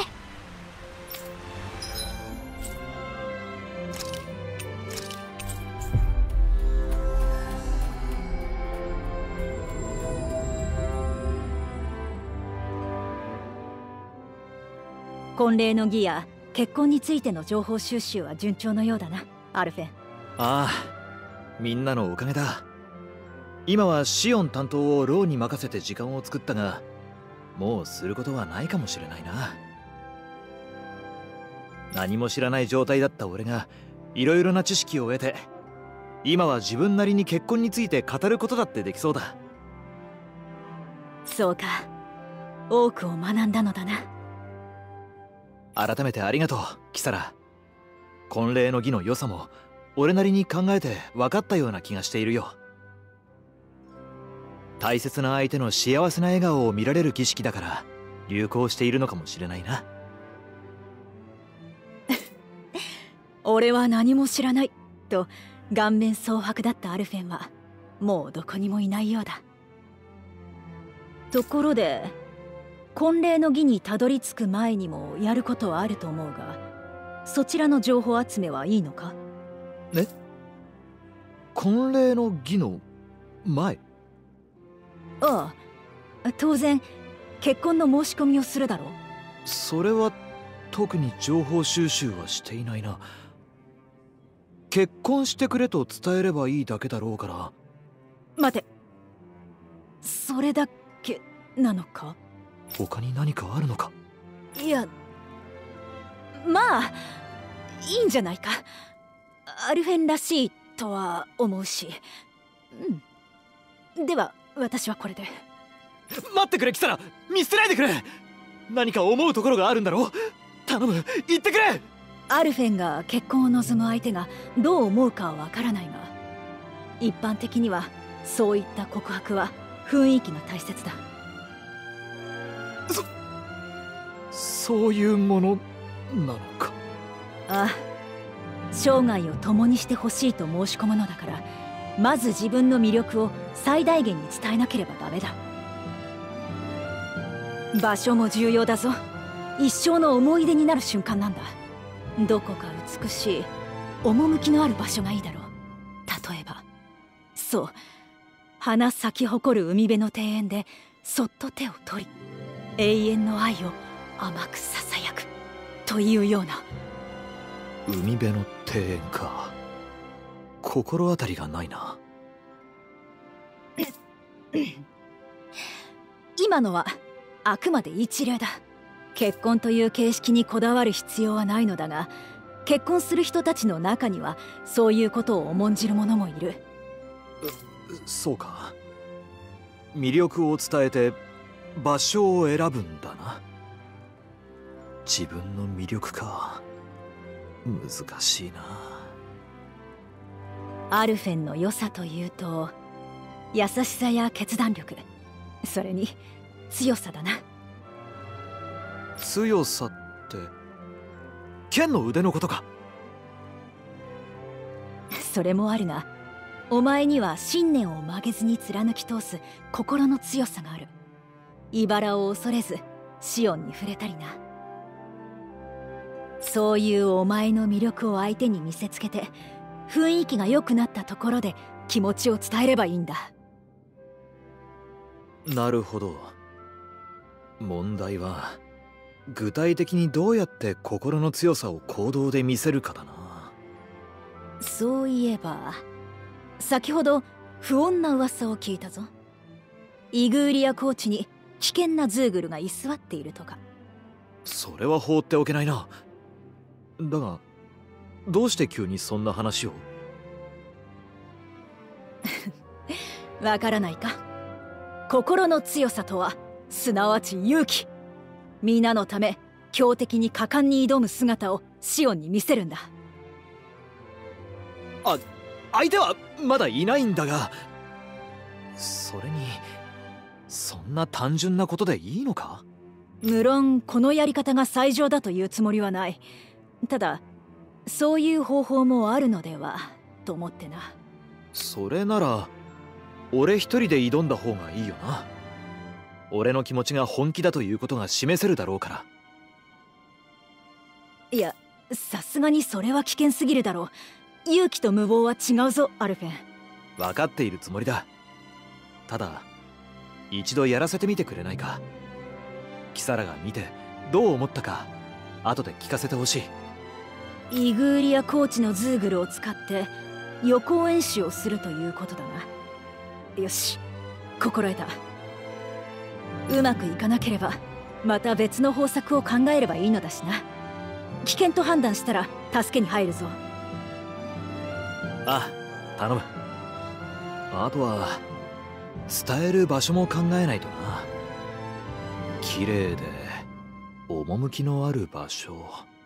婚礼の儀や結婚についての情報収集は順調のようだな、アルフェン。 ああ、みんなのおかげだ。 今はシオン担当をローに任せて時間を作ったが、もうすることはないかもしれないな。何も知らない状態だった俺がいろいろな知識を得て、今は自分なりに結婚について語ることだってできそうだ。 そうか、多くを学んだのだな。 改めてありがとう、キサラ。婚礼の儀の良さも俺なりに考えて分かったような気がしているよ。大切な相手の幸せな笑顔を見られる儀式だから流行しているのかもしれないな。 俺は何も知らないと顔面蒼白だったアルフェンはもうどこにもいないようだ。ところで婚礼の儀にたどり着く前にもやることはあると思うが、そちらの情報集めはいいのか？ え？婚礼の儀の前？ ああ、当然結婚の申し込みをするだろう。 それは特に情報収集はしていないな。結婚してくれと伝えればいいだけだろうから。 待て、それだけなのか？ 他に何かあるのか？ いや、まあいいんじゃないか。アルフェンらしいとは思うし。うん、では私はこれで。 待ってくれキサラ、見捨てないでくれ。何か思うところがあるんだろう。頼む、言ってくれ。 アルフェンが結婚を望む相手がどう思うかはわからないが、一般的にはそういった告白は雰囲気が大切だ。 そそういうものなのか？ ああ、生涯を共にしてほしいと申し込むのだから、まず自分の魅力を最大限に伝えなければダメだ。場所も重要だぞ。一生の思い出になる瞬間なんだ。どこか美しい趣のある場所がいいだろう。例えばそう、花咲き誇る海辺の庭園でそっと手を取り、永遠の愛を甘くささやくというような。 海辺の庭園か。心当たりがないな。 今のはあくまで一例だ。結婚という形式にこだわる必要はないのだが、結婚する人たちの中にはそういうことを重んじる者もいる。 そうか。魅力を伝えて場所を選ぶんだな。自分の魅力か。難しいな。 アルフェンの良さというと、優しさや決断力、それに強さだな。 強さって剣の腕のことか？ それもあるが、お前には信念を曲げずに貫き通す心の強さがある。茨を恐れずシオンに触れたりな。そういうお前の魅力を相手に見せつけて、雰囲気が良くなったところで気持ちを伝えればいいんだ。 なるほど。問題は具体的にどうやって心の強さを行動で見せるかだな。 そういえば先ほど不穏な噂を聞いたぞ。イグーリアコーチに危険なズーグルが居座っているとか。 それは放っておけないな。だがどうして急にそんな話を？ わからないか。心の強さとはすなわち勇気。皆のため強敵に果敢に挑む姿をシオンに見せるんだ。 あ、相手はまだいないんだが。それにそんな単純なことでいいのか？ 無論このやり方が最上だというつもりはない。ただそういう方法もあるのではと思ってな。 それなら俺一人で挑んだ方がいいよな。俺の気持ちが本気だということが示せるだろうから。 いや、さすがにそれは危険すぎるだろう。勇気と無謀は違うぞ、アルフェン。 分かっているつもりだ。ただ一度やらせてみてくれないか？キサラが見てどう思ったか後で聞かせてほしい。 イグーリアコーチのズーグルを使って予行演習をするということだな。 よし、心得た。うまくいかなければまた別の方策を考えればいいのだしな。危険と判断したら助けに入るぞ。 ああ、頼む。あとは伝える場所も考えないとな。綺麗で趣のある場所、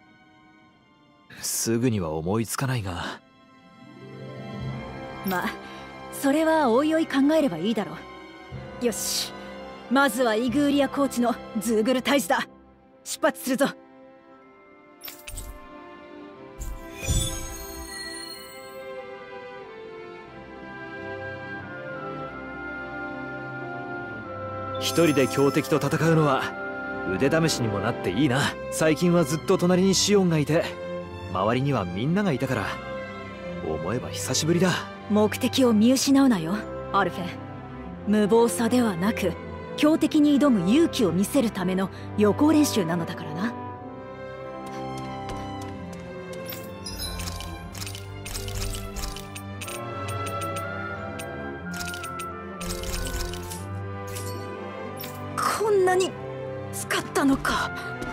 すぐには思いつかないが。 まあそれはおいおい考えればいいだろう。よし、まずはイグーリアコーチのズーグル退治だ。出発するぞ。 一人で強敵と戦うのは腕試しにもなっていいな。最近はずっと隣にシオンがいて、周りにはみんながいたから、思えば久しぶりだ。 目的を見失うなよ、アルフェン。無謀さではなく強敵に挑む勇気を見せるための予行練習なのだからな。こんなに使ったのか。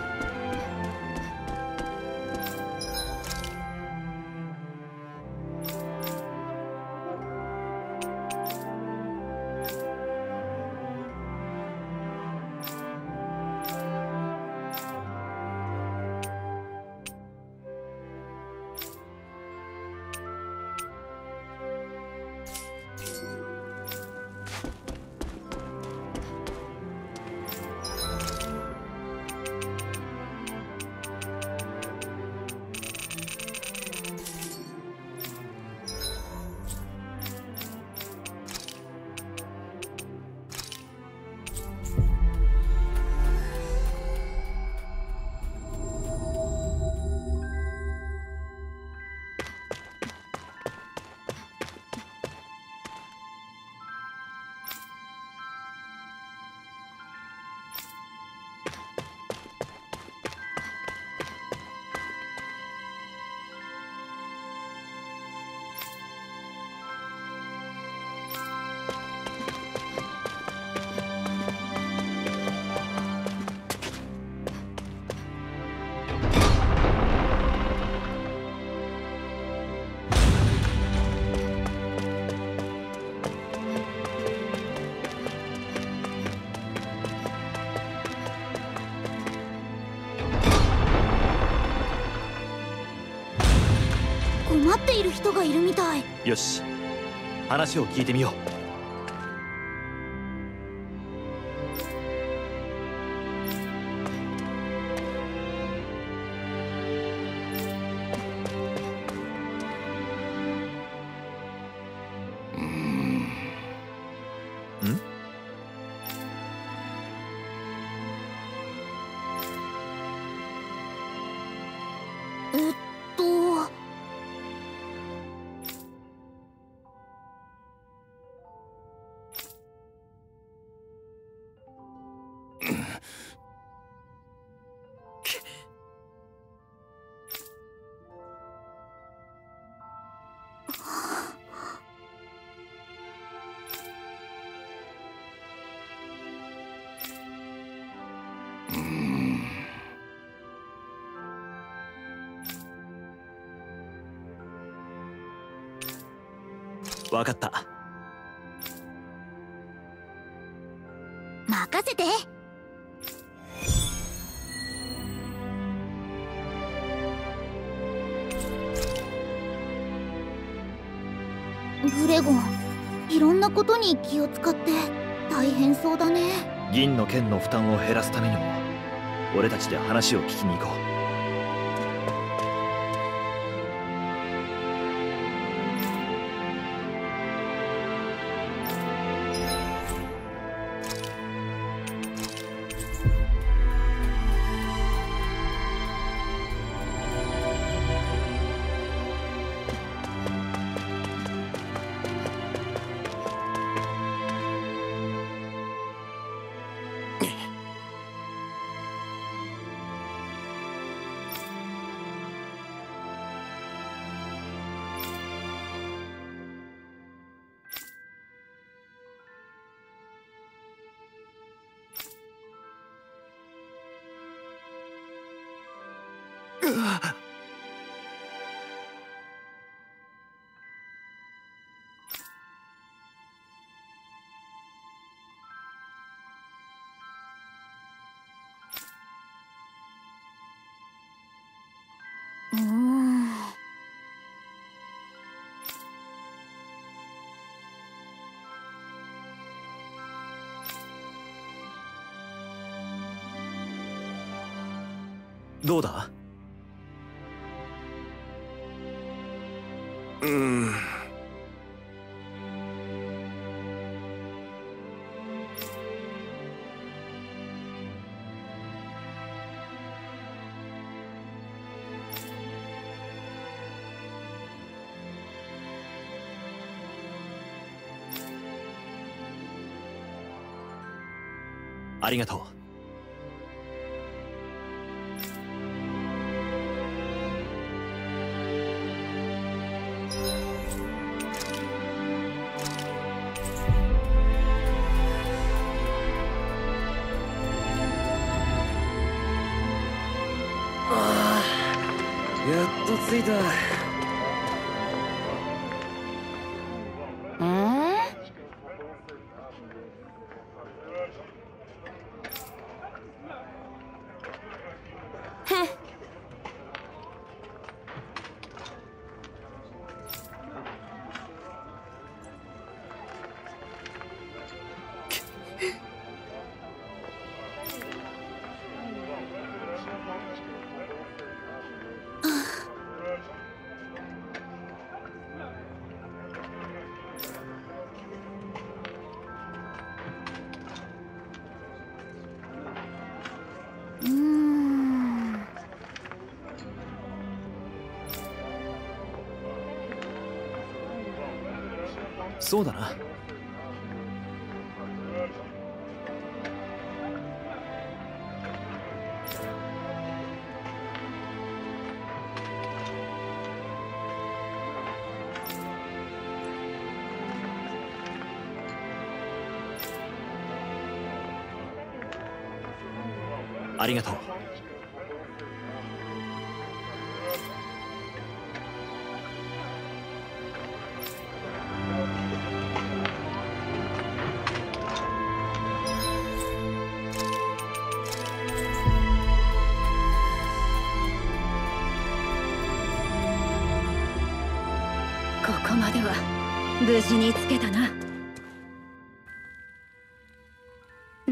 困っている人がいるみたい。 よし、話を聞いてみよう。 えっとわかった。 任せて。グレゴン、いろんなことに気を使って大変そうだね。 銀の剣の負担を減らすためにも俺たちで話を聞きに行こう。 うーん。 どうだ？ うーん。 ありがとう。 ああ、やっと着いた。 うーん。 そうだな。ありがとう。 ここまでは無事につけたな。 うん。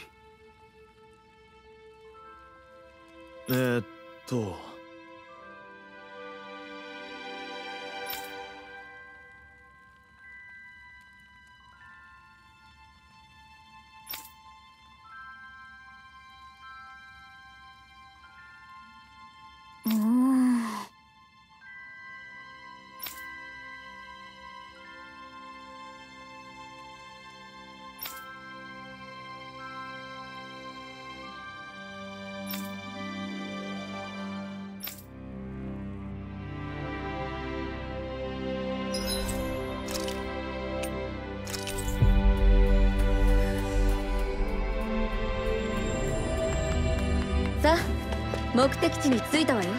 えー、っとうーん。 さあ、目的地に着いたわよ。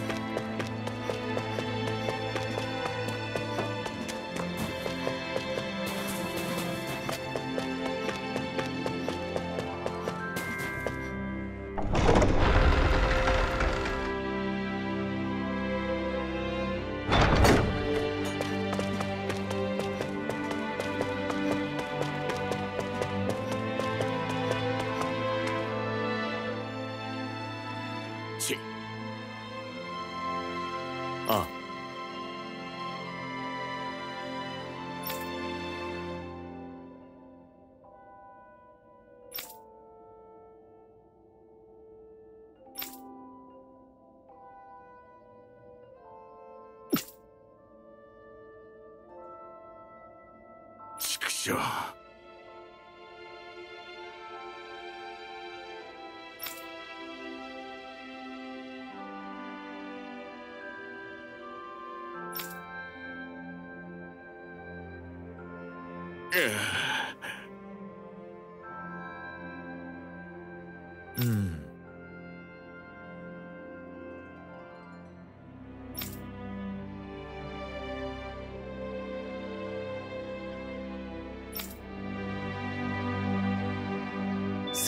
ちああ。 畜生。 うん。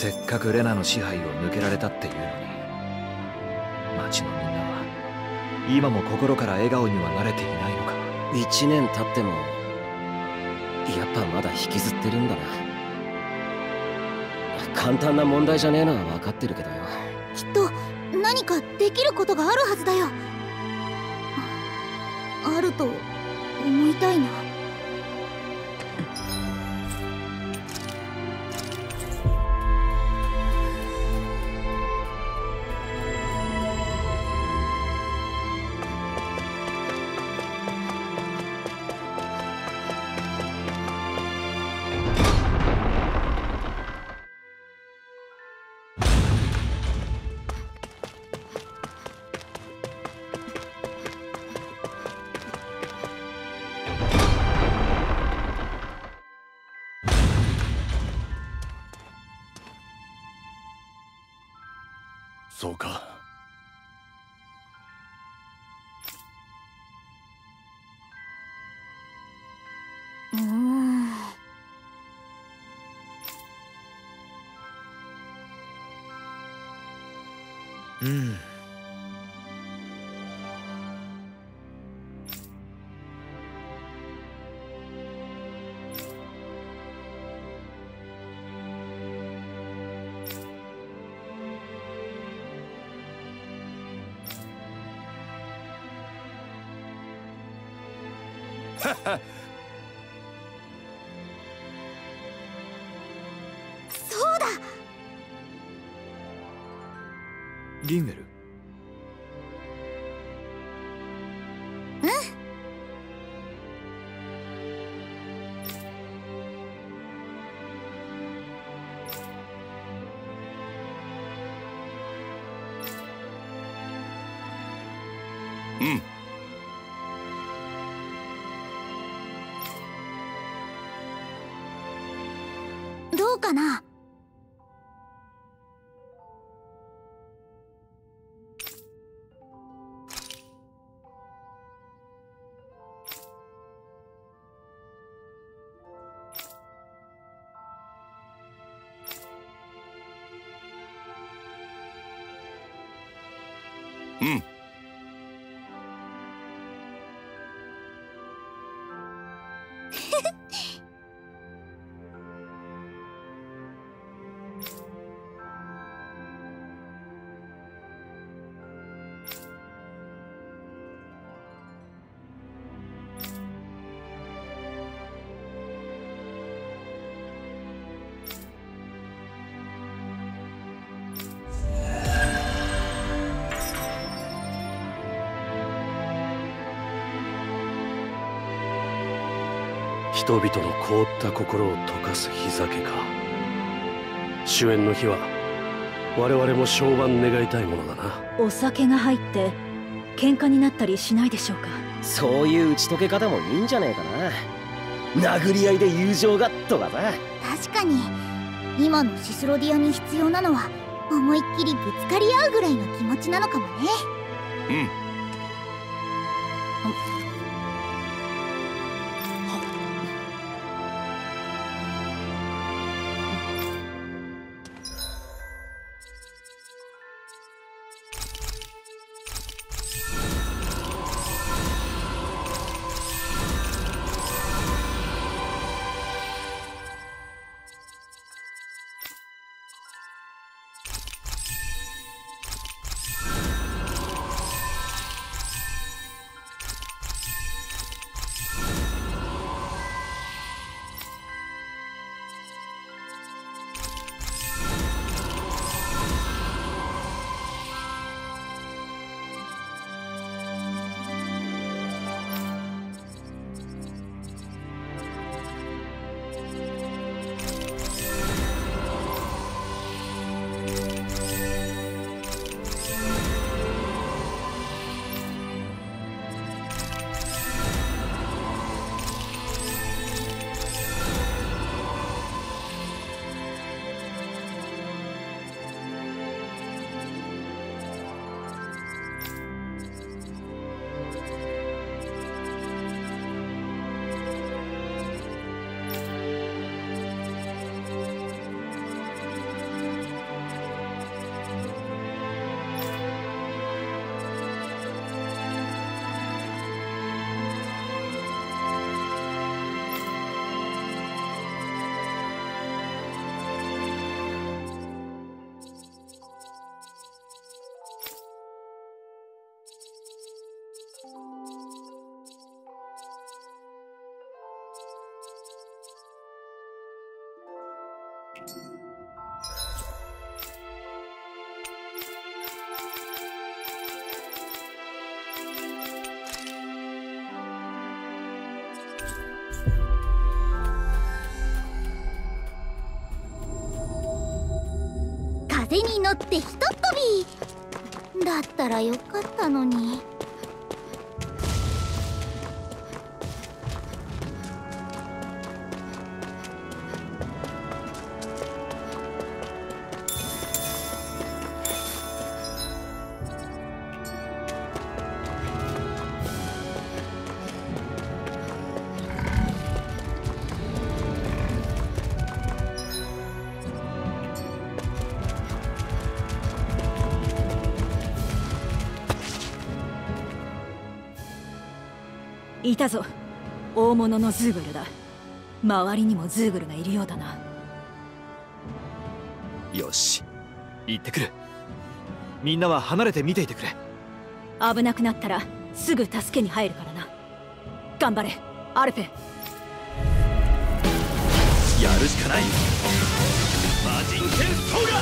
せっかくレナの支配を抜けられたっていうのに、町のみんなは今も心から笑顔には慣れていないのか。 一年経ってもやっぱまだ引きずってるんだな。簡単な問題じゃねえのは分かってるけどよ。 きっと何かできることがあるはずだよ。あると思いたいな。 そうか。 うーん。 うん。 そうだ。 リンゲル。 うん。 うん。 どうかな。 うん。 人々の凍った心を溶かす日酒か。終焉の日は我々も終盤願いたいものだな。 お酒が入って喧嘩になったりしないでしょうか。 そういう打ち解け方もいいんじゃねえかな。殴り合いで友情がとかさ。 確かに今のシスロディアに必要なのは思いっきりぶつかり合うぐらいの気持ちなのかもね。 うん。 手に乗ってひとっ飛びだったらよかったのに。 いたぞ、大物のズーグルだ。周りにもズーグルがいるようだな。 よし、行ってくる。みんなは離れて見ていてくれ。 危なくなったらすぐ助けに入るからな。頑張れアルペン。 やるしかない。 魔人剣ソーラ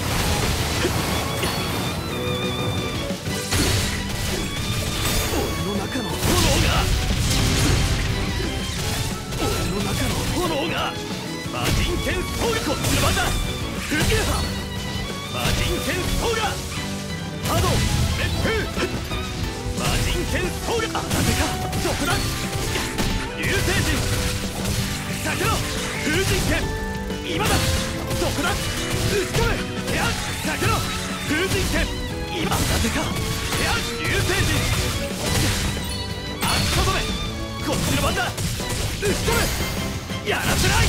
俺の中の炎が俺の中の炎が魔人剣ソーラこっちの番だ。フゲハ魔人剣ソーラ波動熱風魔人剣ソーラあなたかそこだ流星人桜風神剣今だそこだ打ち込めや桜風神剣今だてかや流星人足止めこっちの番だ打ち込めやらせない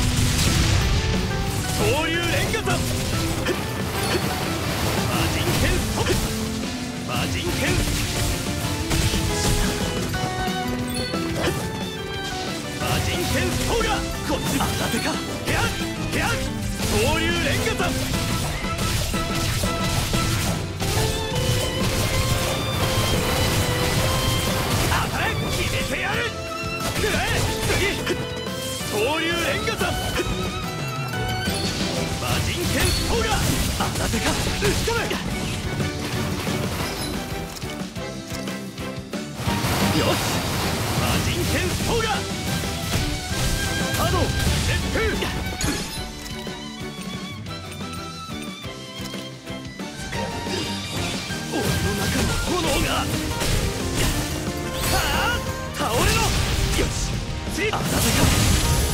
恐竜連火山魔人剣ソ魔人剣魔人剣ソーラこっちあたてかヘアヘア恐竜連火山当たれ決めてやるくらえ次恐竜連火山魔人剣ソーラあたてか打ち込めよし魔人剣ソーラ波動熱風俺の中の炎がはあ倒れろよしちあたてか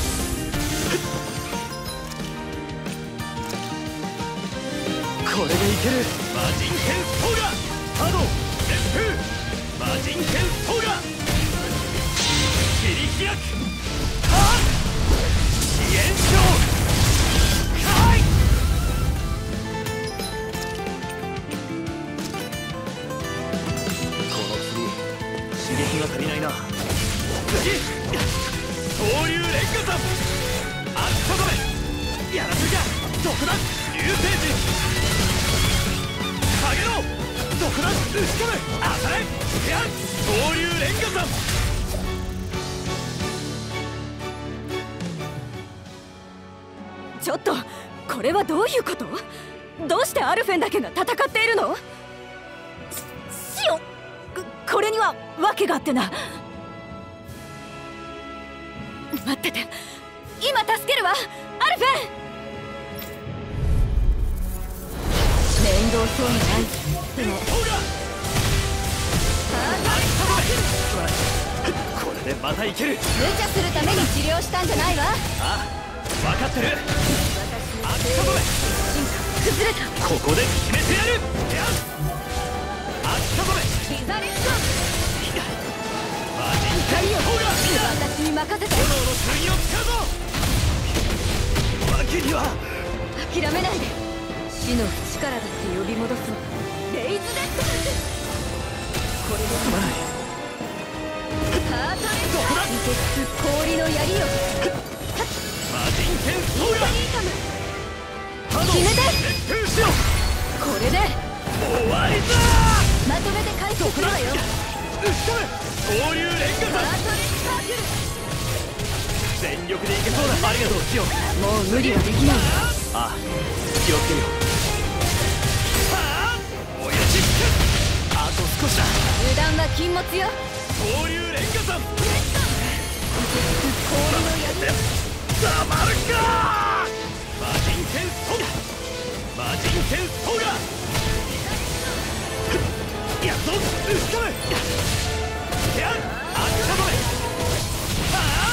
これでいける魔人剣ソーラ波動熱風魔人剣ソーラ切り開くはっ支援症はいこの君刺激が足りないな次恐竜連火山足止めやらせるかどこだ流星人かげろどこだ打ち込め当たれや恐竜連火山ちょっとこれはどういうこと？どうしてアルフェンだけが戦っているの？シオン、こ、これには訳があってな。待ってて、今助けるわアルフェン。面倒そうにないでもこれでまたいける。 無茶するために治療したんじゃないわ。 ああ分かってる。足止め崩れた。 ここで決めてやる。足止め膝レッドマジン光を私に任せて。 炎の剣を使うぞ。わけには諦めないで。死の淵からだって呼び戻すの。レイズデッドこれで済まない。ハートレッド凍てつく氷の槍よ。 魔人剣ソーラ決めてこれで終わりだ。 まとめて回復するわよ。 打ち込め恐竜連火山全力でいけそうだ。ありがとうシオン。 もう無理はできない。 ああ気をつけよう。はあ親父あと少しだ。 油断は禁物よ。 恐竜連火山氷の槍黙るか。魔人剣ソーラ魔人剣ソーラやっと打ち込むてやんあっちゃどれはあ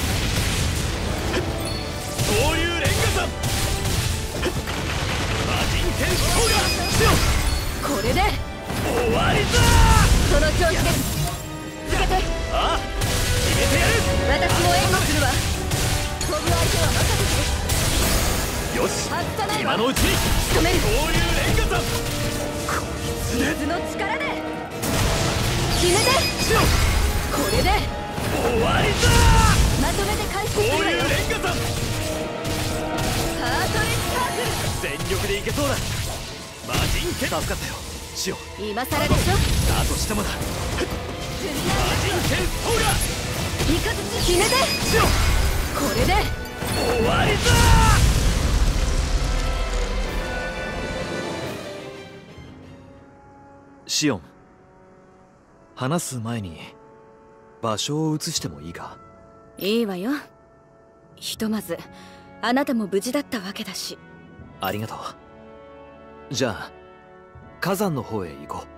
そういうレンガさん魔人剣ソーラこれで終わりだその調子です続けてああ決めてやる私も援護するわ飛ぶ相手は任せてよし外さないわ今のうちに仕留めるそういうレンガさん水の力で決めてこれで終わりだまとめて回復するそういうわよレンガさんハートレスサークル全力でいけそうだ魔人剣助かったよシオ今更でしょだとしてもだ魔人剣ソーラ三日月決めてシオこれで終わりだシオン、話す前に場所を移してもいいか？ いいわよ。ひとまずあなたも無事だったわけだし。 ありがとう。じゃあ火山の方へ行こう。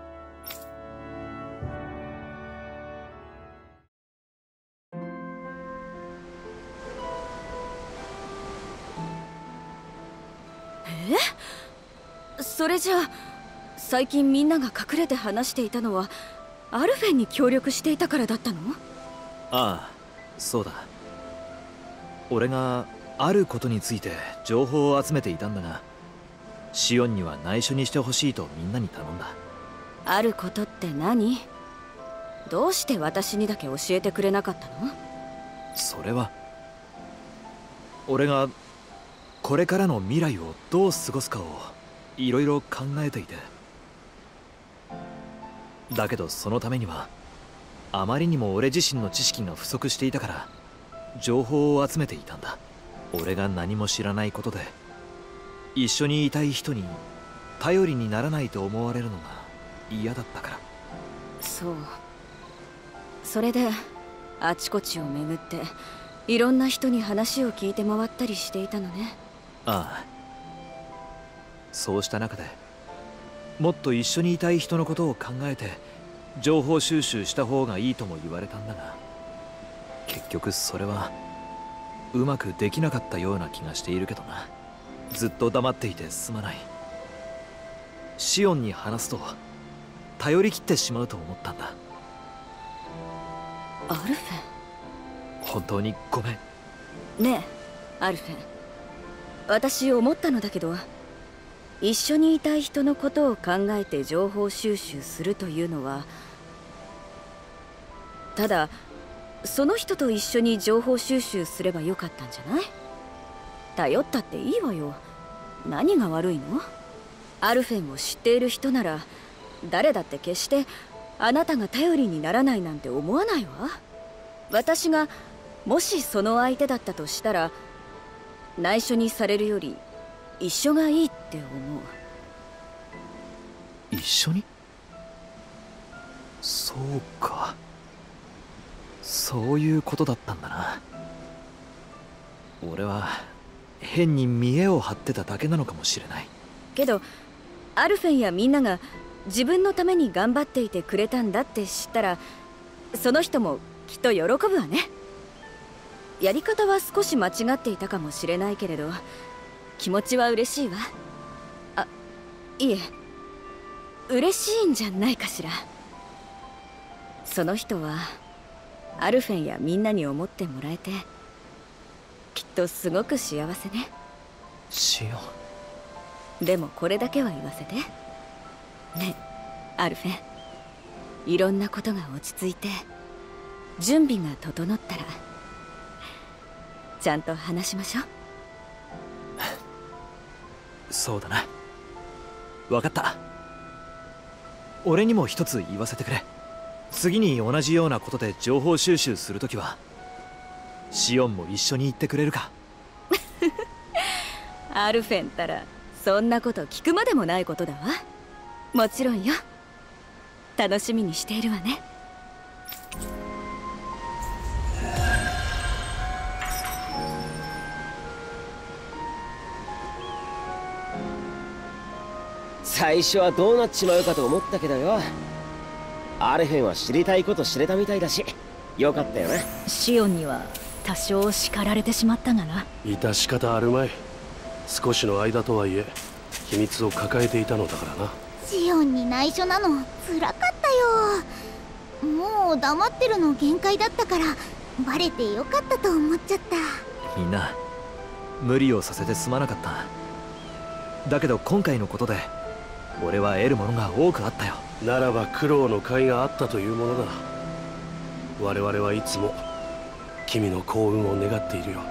え？それじゃあ最近みんなが隠れて話していたのはアルフェンに協力していたからだったの？ ああ、そうだ。俺があることについて情報を集めていたんだが、シオンには内緒にしてほしいとみんなに頼んだ。 あることって何？どうして私にだけ教えてくれなかったの？ それは俺がこれからの未来をどう過ごすかをいろいろ考えていて。だけどそのためにはあまりにも俺自身の知識が不足していたから情報を集めていたんだ。俺が何も知らないことで一緒にいたい人に頼りにならないと思われるのが嫌だったから。 そう。それであちこちを巡っていろんな人に話を聞いて回ったりしていたのね。 ああ、そうした中でもっと一緒にいたい人のことを考えて情報収集した方がいいとも言われたんだが、結局それはうまくできなかったような気がしているけどな。ずっと黙っていてすまない。シオンに話すと頼り切ってしまうと思ったんだ。 アルフェン、 本当にごめん。 ねえアルフェン、私思ったのだけど、一緒にいたい人のことを考えて情報収集するというのは、ただその人と一緒に情報収集すればよかったんじゃない？頼ったっていいわよ。何が悪いの？アルフェンを知っている人なら誰だって決してあなたが頼りにならないなんて思わないわ。私がもしその相手だったとしたら内緒にされるより一緒がいいって思う。 一緒に？そうか、そういうことだったんだな。俺は変に見栄を張ってただけなのかもしれない。 けどアルフェンやみんなが自分のために頑張っていてくれたんだって知ったら、その人もきっと喜ぶわね。やり方は少し間違っていたかもしれないけれど、気持ちは嬉しいわ。あ、いえ、嬉しいんじゃないかしら。その人はアルフェンやみんなに思ってもらえてきっとすごく幸せね。 シオン、 でもこれだけは言わせてね、アルフェン。いろんなことが落ち着いて準備が整ったらちゃんと話しましょう。 そうだな。分かった。俺にも一つ言わせてくれ。次に同じようなことで情報収集するときはシオンも一緒に行ってくれるか？ アルフェンったらそんなこと聞くまでもないことだわ。もちろんよ。楽しみにしているわね。 最初はどうなっちまうかと思ったけどよ。アルフェンは知りたいこと知れたみたいだし、よかったよな。 シオンには多少叱られてしまったがな。 致し方あるまい。少しの間とはいえ秘密を抱えていたのだからな。 シオンに内緒なのつらかったよ。もう黙ってるの限界だったからバレてよかったと思っちゃった。 みんな無理をさせてすまなかった。だけど今回のことで俺は得るものが多くあったよ。 ならば苦労の甲斐があったというものだ。我々はいつも君の幸運を願っているよ。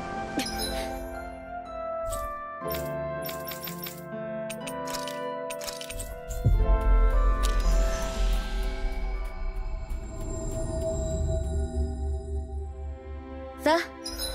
さあ、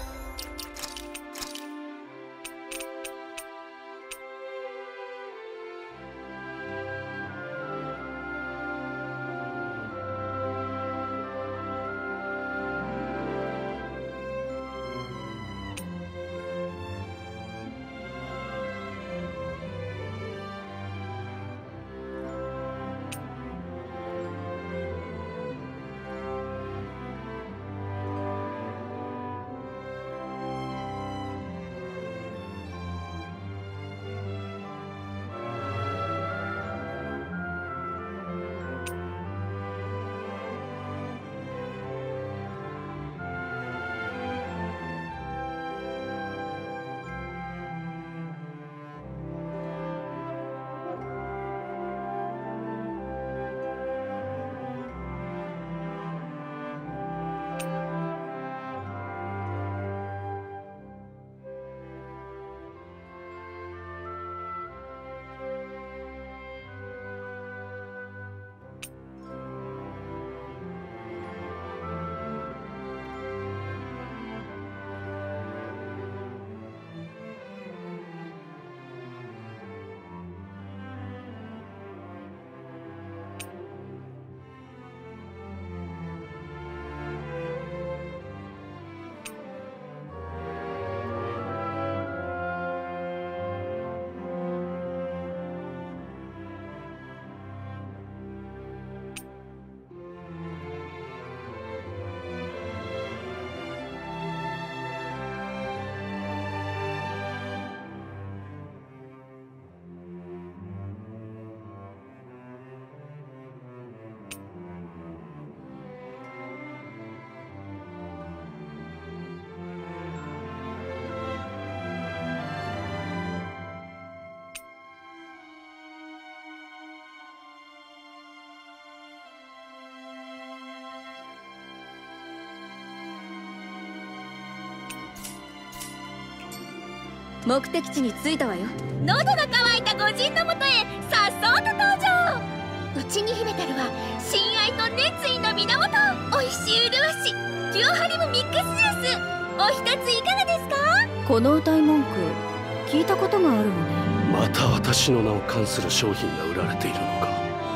目的地に着いたわよ。 喉が渇いた御仁のもとへさっそうと登場。うちに秘めたるは親愛と熱意の源。おいしいうるわしデュオハリムミックスジュース、お一ついかがですか？ この歌い文句聞いたことがあるわね。 また私の名を冠する商品が売られているのか。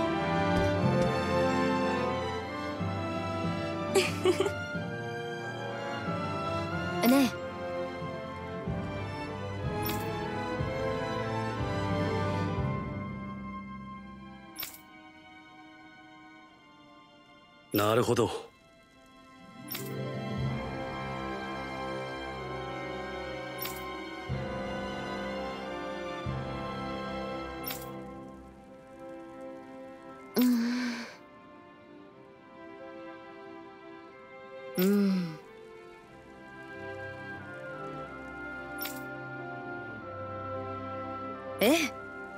ねえ、なるほど。 うん。ええ。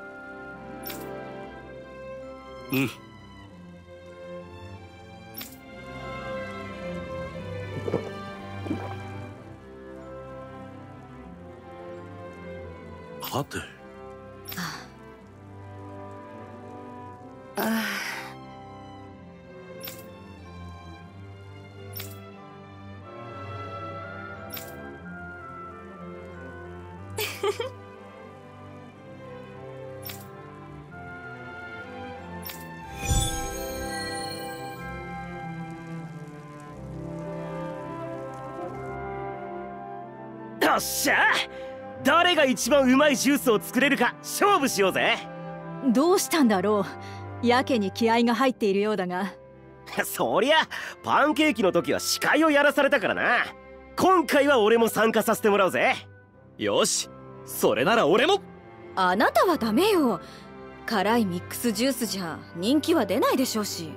うん。はて。 ああ。 よっしゃ、誰が一番うまいジュースを作れるか勝負しようぜ。 どうしたんだろう。やけに気合が入っているようだが。 そりゃパンケーキの時は司会をやらされたからな。今回は俺も参加させてもらうぜ。 よし、それなら俺も。 あなたはダメよ。辛いミックスジュースじゃ人気は出ないでしょうし。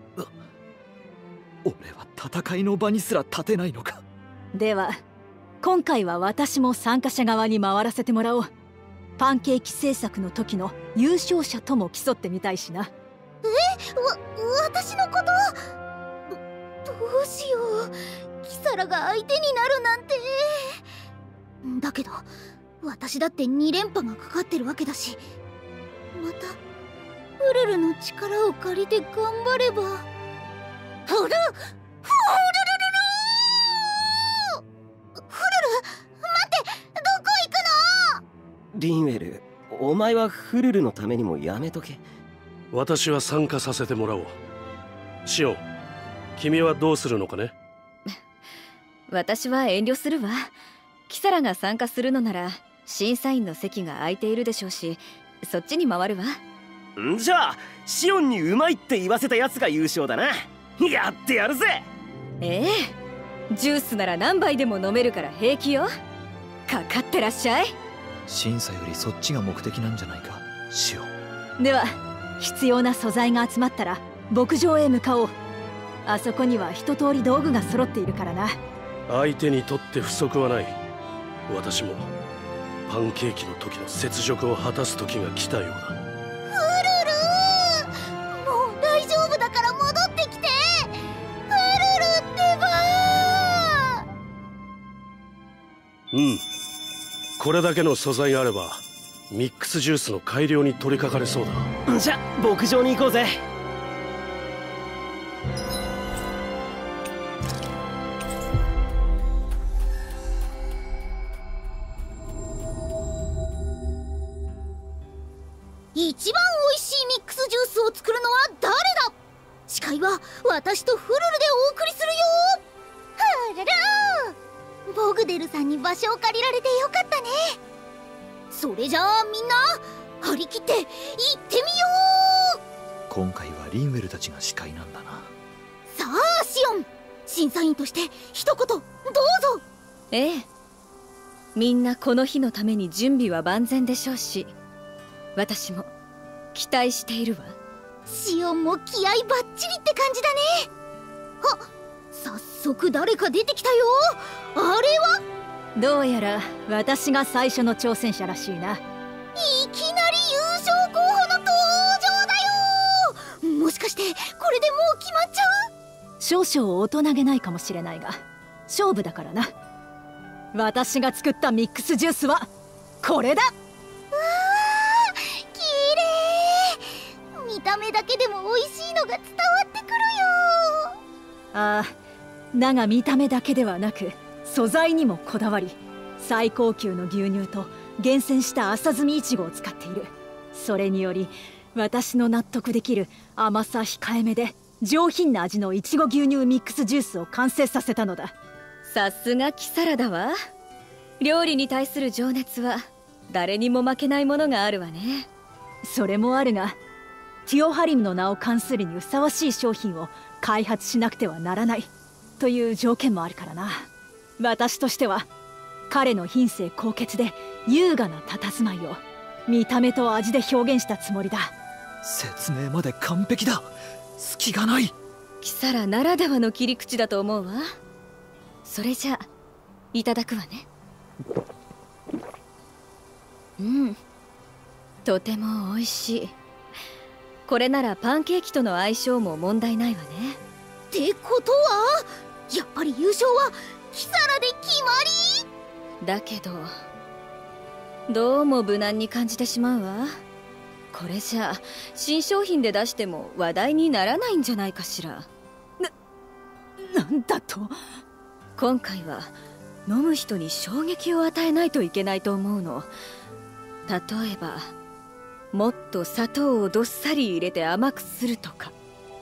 俺は戦いの場にすら立てないのか。 では今回は私も参加者側に回らせてもらおう。パンケーキ制作の時の優勝者とも競ってみたいしな。 え、わ、私のこと？ど、どうしよう。キサラが相手になるなんて。だけど私だってに連覇がかかってるわけだし、またフルルの力を借りて頑張れば。フルフルルルフルルルフルル、待って、どこ行くの？ リンウェル、お前はフルルのためにもやめとけ。 私は参加させてもらおう。シオン、君はどうするのかね？ 私は遠慮するわ。キサラが参加するのなら審査員の席が空いているでしょうし、そっちに回るわ。 んじゃあシオンにうまいって言わせたやつが優勝だな。やってやるぜ。 ええ、ジュースなら何杯でも飲めるから平気よ。かかってらっしゃい。 審査よりそっちが目的なんじゃないか、シオン。 では必要な素材が集まったら牧場へ向かおう。あそこには一通り道具が揃っているからな。 相手にとって不足はない。私もパンケーキの時の雪辱を果たす時が来たようだ。 フルル、もう大丈夫だから戻ってきて。フルルってば。 うん、これだけの素材があればミックスジュースの改良に取り掛かれそうだ。 じゃ牧場に行こうぜ。 一番美味しいミックスジュースを作るのは誰だ？司会は私とフルルでお送りするよ。フルル、ボグデルさんに場所を借りられてよかったね。それじゃあみんな張り切って行ってみよう。 今回はリンウェルたちが司会なんだな。 さあシオン、審査員として一言どうぞ。 ええ、みんなこの日のために準備は万全でしょうし、私も期待しているわ。 シオンも気合いバッチリって感じだね。あ、早速誰か出てきたよ。あれはどうやら私が最初の挑戦者らしいな。 いきなり優勝候補の登場だよ。もしかしてこれでもう決まっちゃう？少々大人げないかもしれないが勝負だからな。私が作ったミックスジュースはこれだ。 うわー、きれい。見た目だけでも美味しいのが伝わってくるよ。 ああ、だが見た目だけではなく素材にもこだわり、最高級の牛乳と厳選した浅摘みいちごを使っている。それにより私の納得できる甘さ控えめで上品な味のいちご牛乳ミックスジュースを完成させたのだ。さすがキサラだわ。料理に対する情熱は誰にも負けないものがあるわね。それもあるが、ティオハリムの名を冠するにふさわしい商品を開発しなくてはならないという条件もあるからな。私としては彼の品性高潔で優雅な佇まいを見た目と味で表現したつもりだ。 説明まで完璧だ。隙がない。 キサラならではの切り口だと思うわ。それじゃあいただくわね。うん、とても美味しい。これならパンケーキとの相性も問題ないわね。 ってことはやっぱり優勝はキサラで決まりだけど、どうも無難に感じてしまうわ。これじゃあ新商品で出しても話題にならないんじゃないかしら。な、なんだと。今回は飲む人に衝撃を与えないといけないと思うの。例えばもっと砂糖をどっさり入れて甘くするとかって。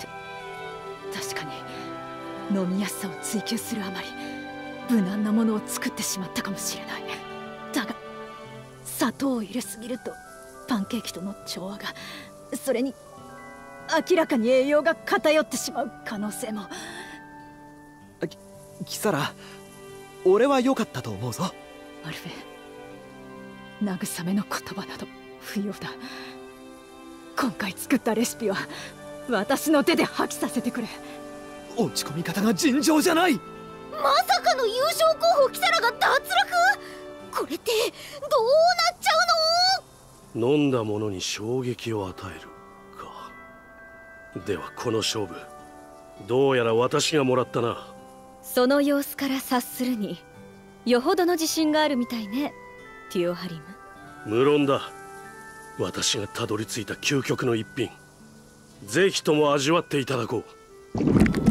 確かに飲みやすさを追求するあまり無難なものを作ってしまったかもしれない。だが砂糖を入れすぎるとパンケーキとの調和が、それに明らかに栄養が偏ってしまう可能性も。 きキサラ、俺は良かったと思うぞ。 アルフェ、慰めの言葉など不要だ。今回作ったレシピは私の手で破棄させてくれ。 落ち込み方が尋常じゃない。 まさかの優勝候補キサラが脱落。これってどうなっちゃうの？ 飲んだものに衝撃を与えるか。ではこの勝負、どうやら私がもらったな。 その様子から察するに、よほどの自信があるみたいね、ティオハリム。 無論だ。私がたどり着いた究極の一品、ぜひとも味わっていただこう。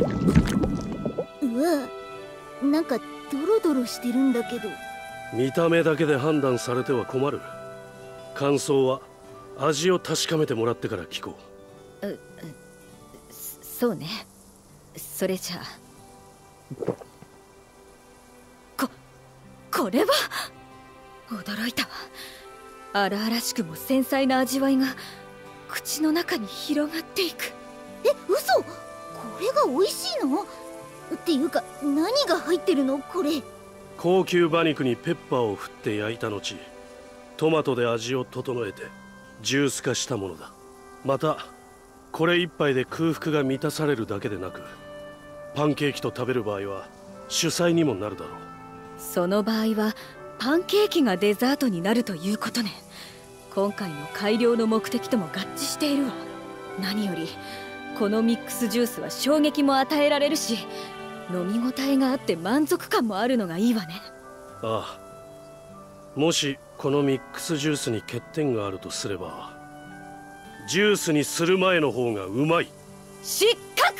うわ、なんかドロドロしてるんだけど。 見た目だけで判断されては困る。感想は味を確かめてもらってから聞こう。うそうね。それじゃあ。ここれは驚いたわ。荒々しくも繊細な味わいが口の中に広がっていく。 え、嘘？これが美味しいの？っていうか何が入ってるのこれ？ 高級馬肉にペッパーを振って焼いた後、トマトで味を整えてジュース化したものだ。またこれ一杯で空腹が満たされるだけでなく、パンケーキと食べる場合は主菜にもなるだろう。 その場合はパンケーキがデザートになるということね。今回の改良の目的とも合致しているわ。何よりこのミックスジュースは衝撃も与えられるし、飲み応えがあって満足感もあるのがいいわね。 ああ、もしこのミックスジュースに欠点があるとすれば、ジュースにする前の方がうまい。 失格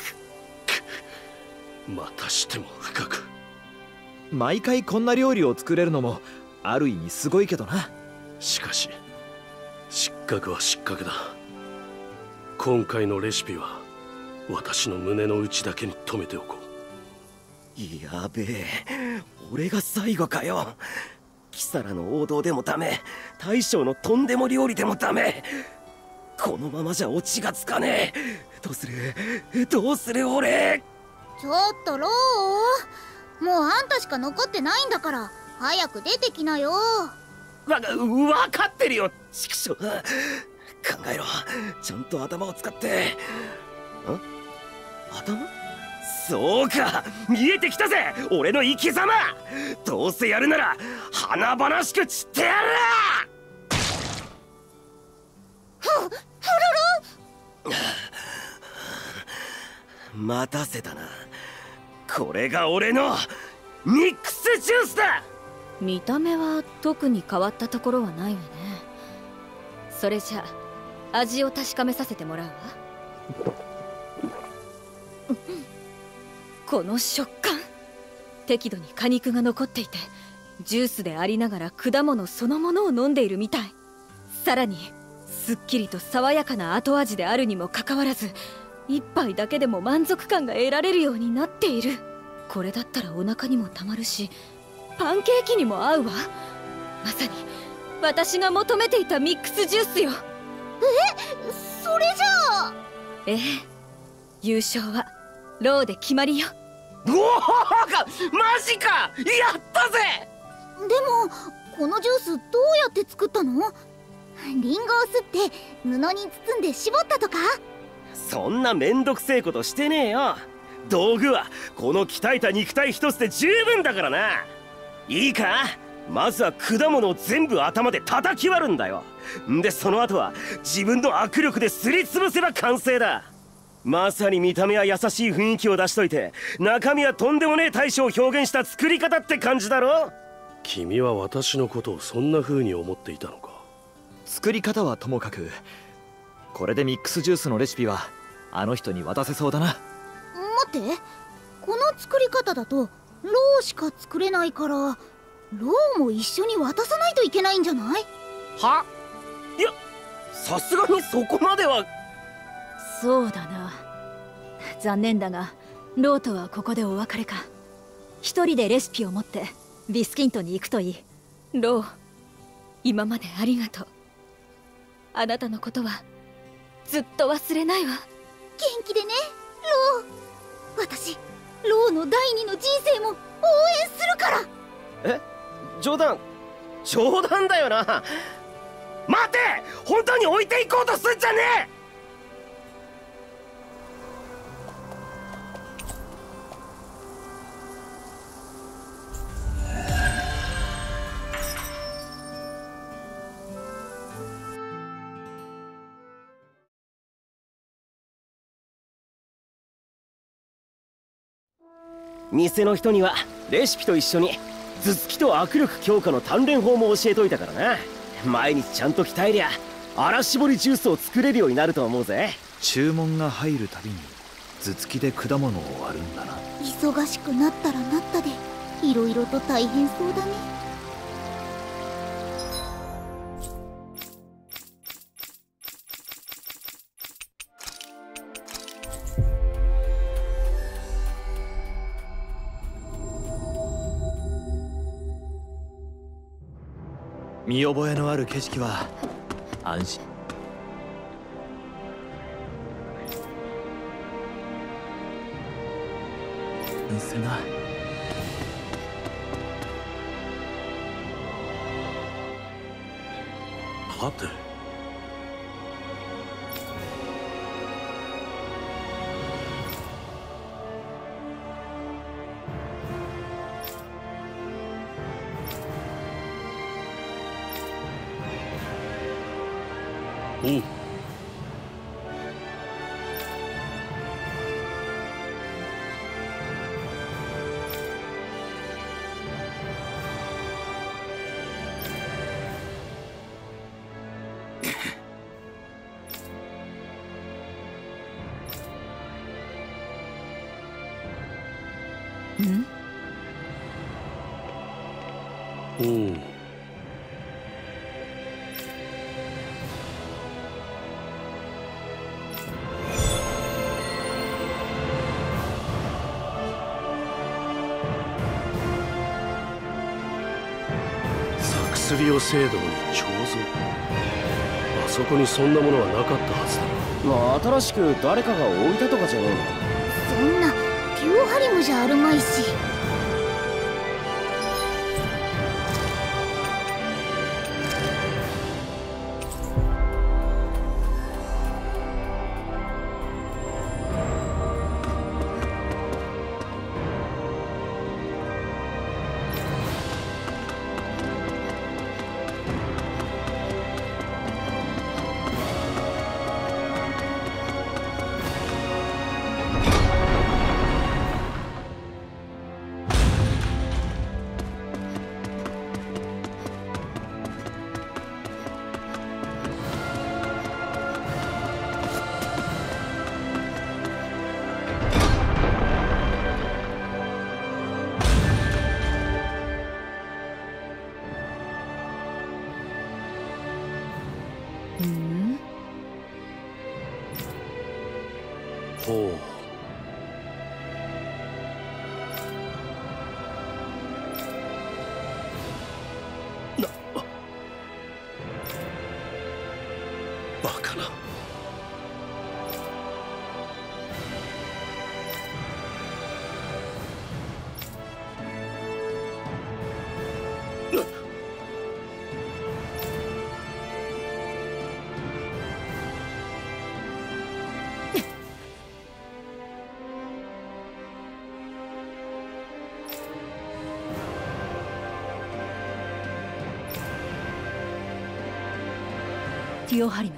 またしても深く。 毎回こんな料理を作れるのもある意味すごいけどな。 しかし失格は失格だ。今回のレシピは私の胸の内だけに留めておこう。 やべえ、俺が最後かよ。キサラの王道でもダメ、大将のとんでも料理でもダメ。このままじゃオチがつかねえ。どうするどうする俺。 ちょっとロー、もうあんたしか残ってないんだから早く出てきなよ。 わ、分かってるよ、畜生。考えろ、ちゃんと頭を使って。ん頭？そうか、見えてきたぜ俺の生き様。どうせやるなら華々しく散ってやる。 ふふるる待たせたな。これが俺のミックスジュースだ。 見た目は特に変わったところはないわね。それじゃあ味を確かめさせてもらうわ。この食感、適度に果肉が残っていて、ジュースでありながら果物そのものを飲んでいるみたい。さらにすっきりと爽やかな後味であるにもかかわらず、一杯だけでも満足感が得られるようになっている。これだったらお腹にもたまるし、パンケーキにも合うわ。まさに私が求めていたミックスジュースよ。 え、それじゃあ。 ええ、優勝はローで決まりよ。 おお、マジか、やったぜ。 でもこのジュースどうやって作ったの？リンゴをすって布に包んで絞ったとか？ そんなめんどくせえことしてねえよ。道具はこの鍛えた肉体一つで十分だからな。いいか、まずは果物を全部頭で叩き割るんだよ。んでその後は自分の握力ですりつぶせば完成だ。まさに見た目は優しい雰囲気を出しといて、中身はとんでもねえ大将を表現した作り方って感じだろ。 君は私のことをそんな風に思っていたのか。 作り方はともかく、これでミックスジュースのレシピはあの人に渡せそうだな。 待って、この作り方だとローしか作れないから、ローも一緒に渡さないといけないんじゃない？ は？いや、さすがにそこまでは。 そうだな。残念だがローとはここでお別れか。一人でレシピを持ってビスキントに行くといい。 ロー、今までありがとう。 あなたのことはずっと忘れないわ。 元気でねロー。私ローの第二の人生も応援するから。 え、冗談冗談だよな。待て、本当に置いていこうとすんじゃねえ。店の人にはレシピと一緒に頭突きと握力強化の鍛錬法も教えといたからな。毎日ちゃんと鍛えりゃ荒搾りジュースを作れるようになると思うぜ。 注文が入るたびに頭突きで果物を割るんだな。 忙しくなったらなったでいろいろと大変そうだね。 見覚えのある景色は安心。するな。 待て。うん。うん。薬を聖堂に彫像。あそこにそんなものはなかったはずだ。 まあ新しく誰かが置いたとかじゃねえの。 そんなピューハリムじゃあるまいし。 ほう。な、バカな。 ティオハリム。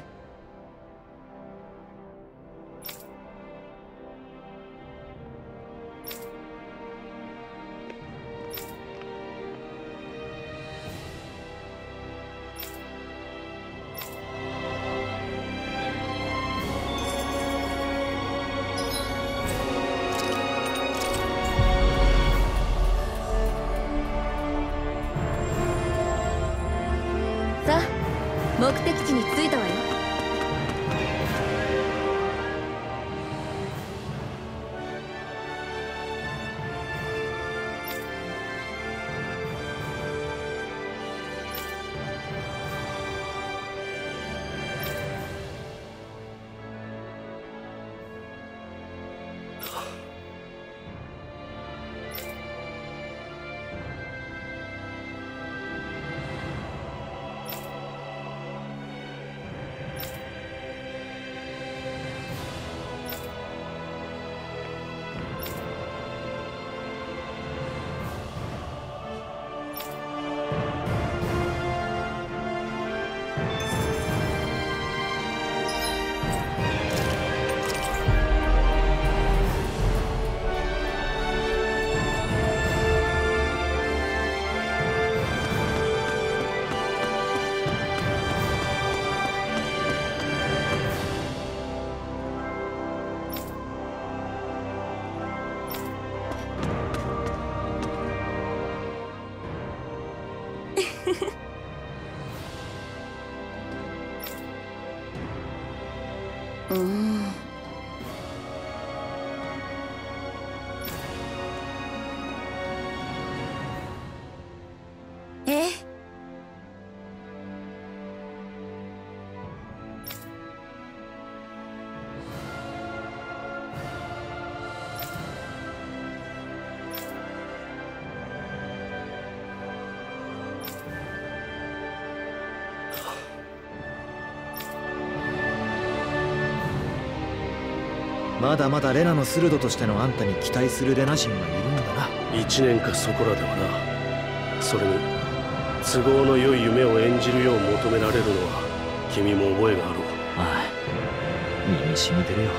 さあ、目的地に着いたわよ。 うん。 ええ。 まだまだレナの鋭としてのあんたに期待するレナ人がいるんだな。 一年かそこらではな。それに都合の良い夢を演じるよう求められるのは君も覚えがあろう。 ああ、身に染みてるよ。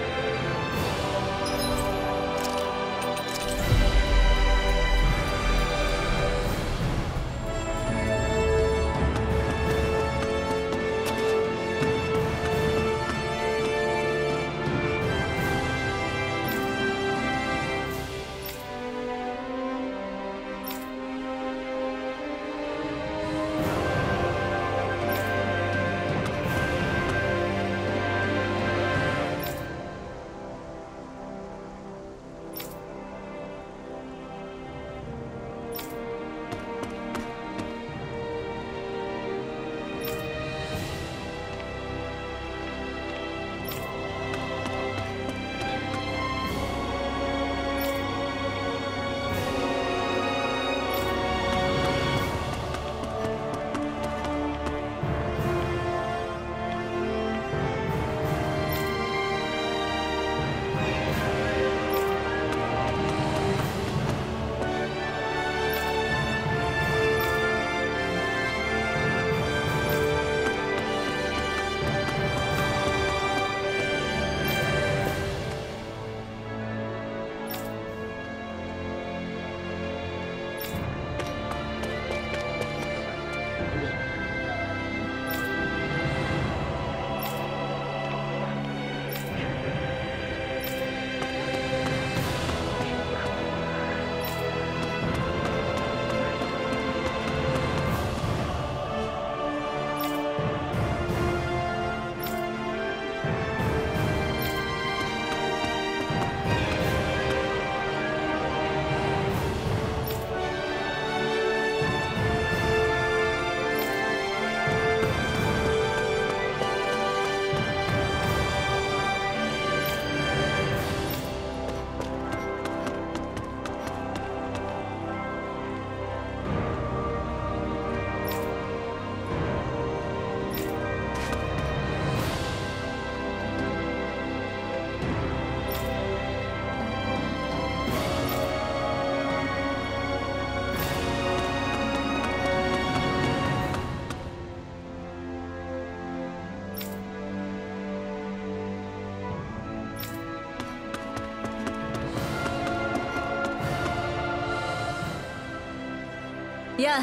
や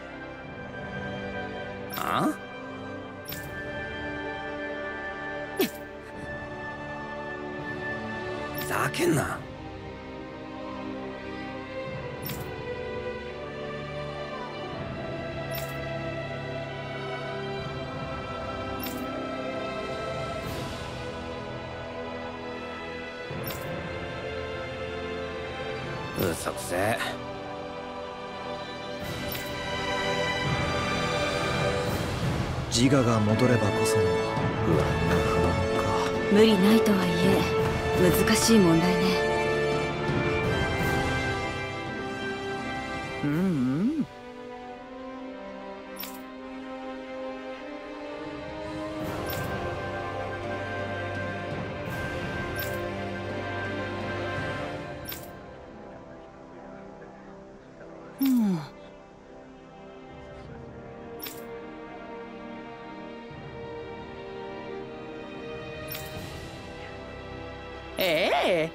あ？ふざけんな。うそくせえ。 自我が戻ればこその不安や不安か。 無理ないとはいえ難しい問題ね。 うんうん。うん。ええ。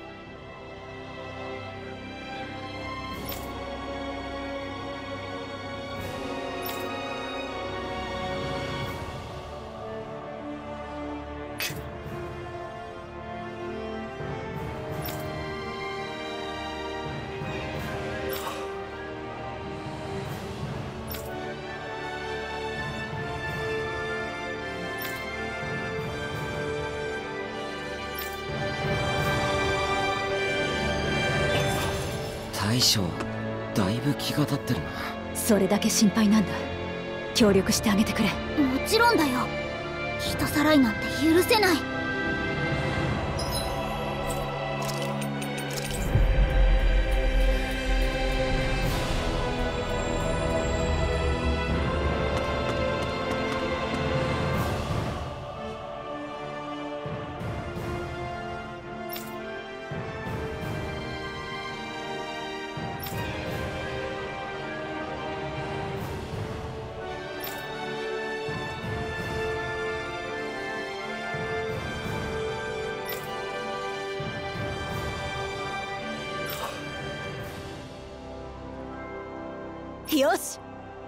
大将だいぶ気が立ってるな。 それだけ心配なんだ。協力してあげてくれ。 もちろんだよ。人さらいなんて許せない。 よし。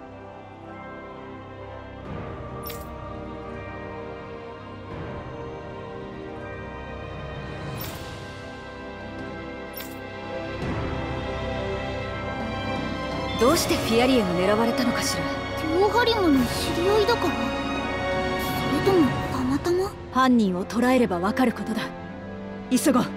どうしてフィアリエが狙われたのかしら。 ティオハリムの知り合いだから、それともたまたま。 犯人を捕らえればわかることだ。急ごう。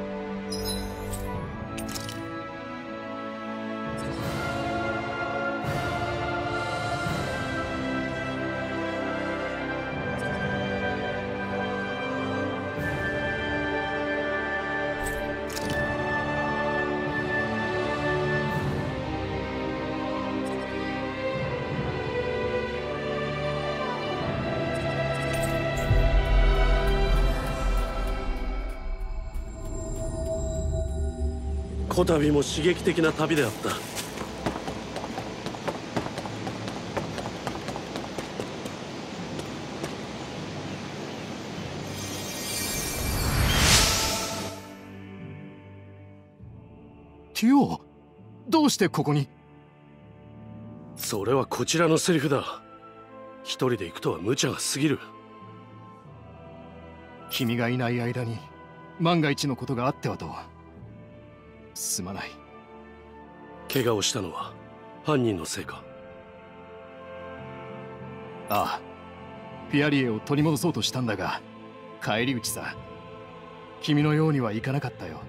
こたびも刺激的な旅であった。 ティオ、どうしてここに？ それはこちらのセリフだ。一人で行くとは無茶が過ぎる。 君がいない間に万が一のことがあってはと。すまない。 怪我をしたのは犯人のせいか？ ああ、フィアリエを取り戻そうとしたんだが返り討ちさ。君のようにはいかなかったよ。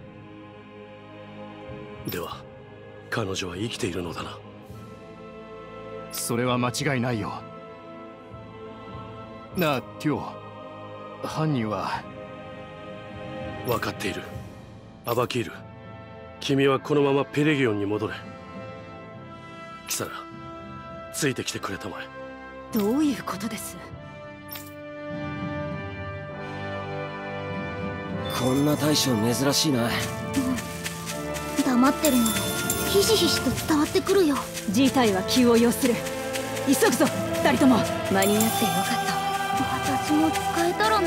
では彼女は生きているのだな。 それは間違いないよ。なあティオ、犯人は。 分かっている。アバキール、君はこのままペレギオンに戻れ。キサラ、ついてきてくれたまえ。 どういうことです？ こんな大将珍しいな。 うん、黙ってるのひしひしと伝わってくるよ。 事態は急を要する。急ぐぞ二人とも。 間に合ってよかったわ。私も使えたらな。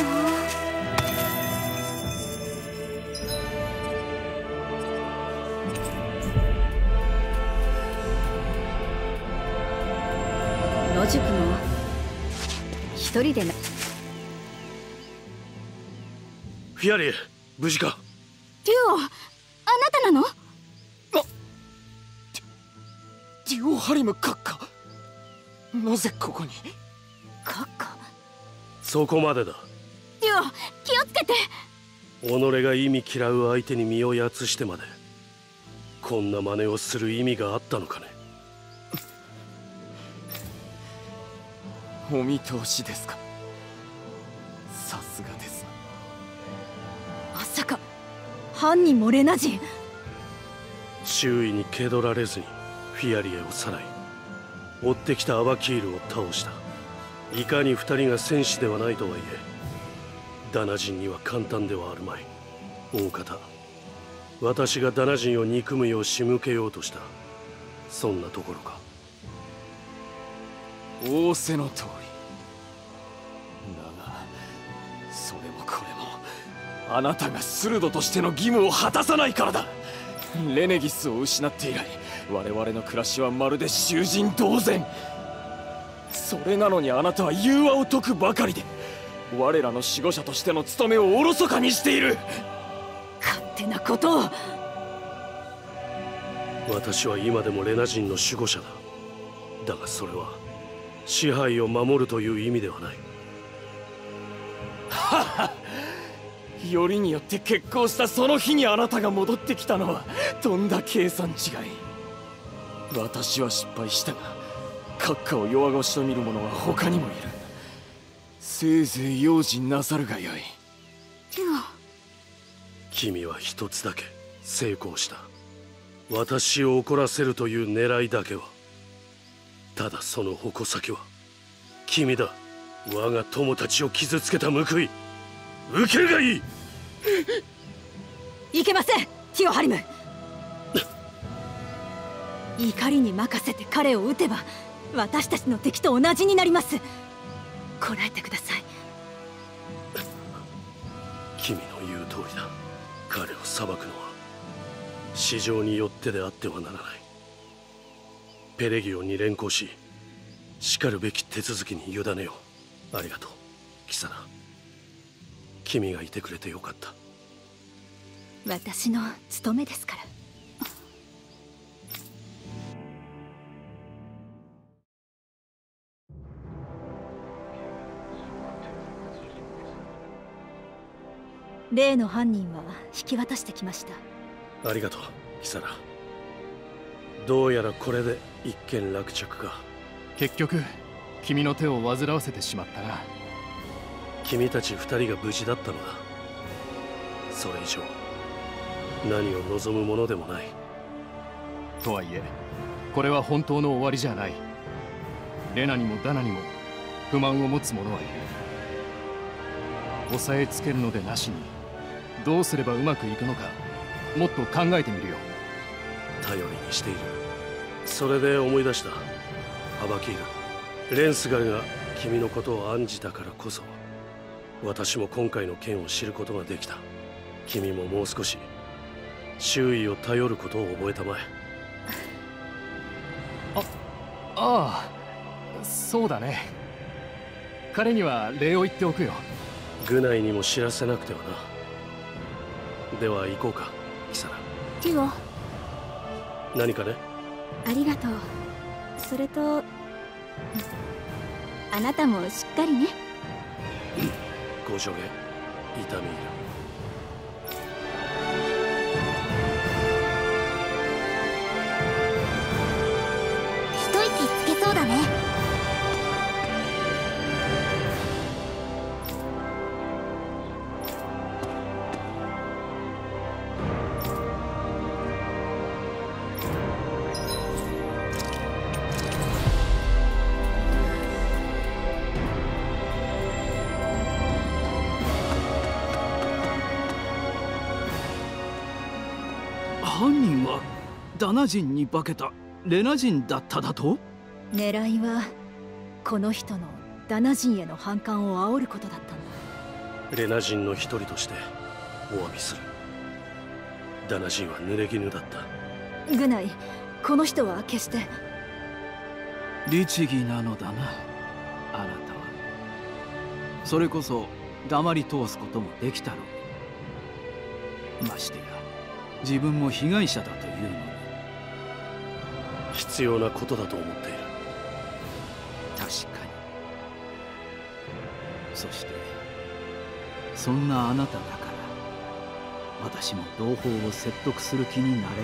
野宿も一人でな。 フィアリエ、無事か？ ティオ、あなたなの？ あ、ティオハリム閣下、なぜここに？ 閣下、 そこまでだ。 ティオ、気をつけて。 己が意味嫌う相手に身をやつしてまでこんな真似をする意味があったのかね。 お見通しですか？さすがです。 まさか犯人もレナ人？ 周囲に気取られずにフィアリエをさらい、追ってきたアバキールを倒した。いかに二人が戦士ではないとはいえ、ダナ人には簡単ではあるまい。大方、私がダナ人を憎むよう仕向けようとした、そんなところか。 仰せの通り。だがそれもこれもあなたがスルドとしての義務を果たさないからだ。レネギスを失って以来、我々の暮らしはまるで囚人同然。それなのにあなたは融和を解くばかりで、我らの守護者としての務めをおろそかにしている。 勝手なことを。 私は今でもレナ人の守護者だ。だがそれは支配を守るという意味ではない。 はは、 よりによって決行したその日にあなたが戻ってきたのはとんだ計算違い。私は失敗したが閣下を弱腰と見る者は他にもいる。せいぜい用心なさるがよい。 でも君は一つだけ成功した。私を怒らせるという狙いだけは。ただその矛先は君だ。我が友たちを傷つけた報い受けるがいい。 いけません、ティオハリム。怒りに任せて彼を撃てば私たちの敵と同じになります。こらえてください。 君の言う通りだ。彼を裁くのは市場によってであってはならない。ペレギオンに連行ししかるべき手続きに委ねよう。ありがとうキサラ。君がいてくれてよかった。 私の務めですから。例の犯人は引き渡してきました。 ありがとうキサラ。どうやらこれで一件落着か。 結局君の手を煩わせてしまったな。 君たち二人が無事だったのだ。それ以上何を望むものでもない。 とはいえこれは本当の終わりじゃない。レナにもダナにも不満を持つ者はいる。押さえつけるのでなしにどうすればうまくいくのかもっと考えてみるよ。 頼りにしている。それで思い出した。アバキール、レンスガルが君のことを案じたからこそ私も今回の件を知ることができた。君ももう少し周囲を頼ることを覚えたまえ。 あ、ああ、そうだね。彼には礼を言っておくよ。 グナイにも知らせなくてはな。では行こうかキサラ。 ティオ、 何かね。 ありがとう。それとあなたもしっかりね。 ご助言痛み入る。 一息つけそうだね。 犯人はダナ人に化けたレナ人だっただと？ 狙いはこの人のダナ人への反感を煽ることだったんだ。 レナ人の一人としてお詫びする。ダナ人は濡れ衣だった。 グナイ、この人は決して律儀なのだな、あなたは。それこそ黙り通すこともできたろう。ましてや自分も被害者だというのに。 必要なことだと思っている。 確かに。そしてそんなあなただから私も同胞を説得する気になれ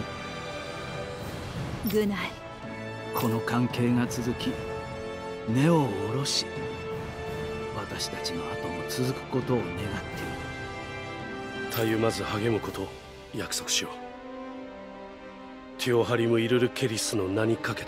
る。グナイ、 この関係が続き根を下ろし私たちの後も続くことを願っている。 たゆまず励むことを約束しよう。ティオハリム・イルル・ケリスの名にかけて。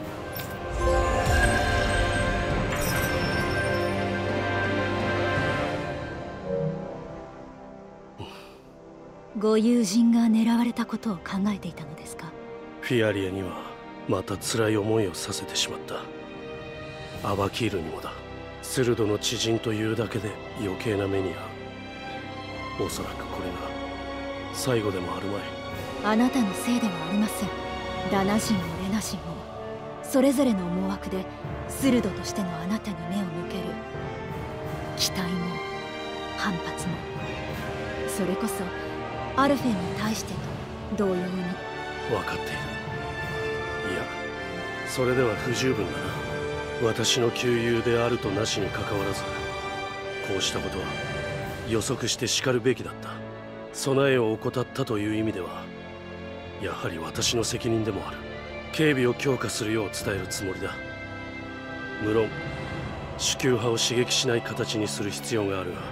ご友人が狙われたことを考えていたのですか？ フィアリアにはまた辛い思いをさせてしまった。アバキールにもだ。スルドの知人というだけで余計な目に遭う。おそらくこれが最後でもあるまい。 あなたのせいではありません。ダナ人もレナ人もそれぞれの思惑でスルドとしてのあなたに目を向ける。期待も反発も、それこそアルフェンに対してと同様に。 分かっている。いや、それでは不十分だな。私の旧友であるとなしにかかわらず、こうしたことは予測して叱るべきだった。備えを怠ったという意味ではやはり私の責任でもある。警備を強化するよう伝えるつもりだ。無論主級派を刺激しない形にする必要があるが、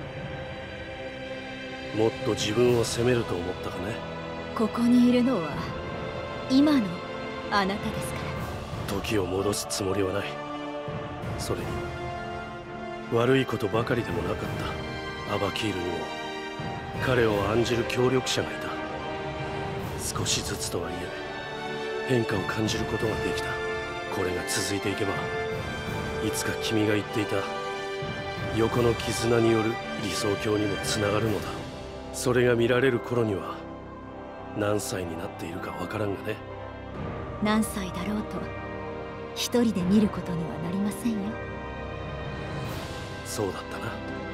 もっと自分を責めると思ったかね。 ここにいるのは今のあなたですから。 時を戻すつもりはない。それに悪いことばかりでもなかった。アバキールにも彼を案じる協力者がいた。少しずつとはいえ変化を感じることができた。これが続いていけばいつか君が言っていた横の絆による理想郷にもつながるのだ。それが見られる頃には何歳になっているかわからんがね。 何歳だろうと一人で見ることにはなりませんよ。 そうだったな。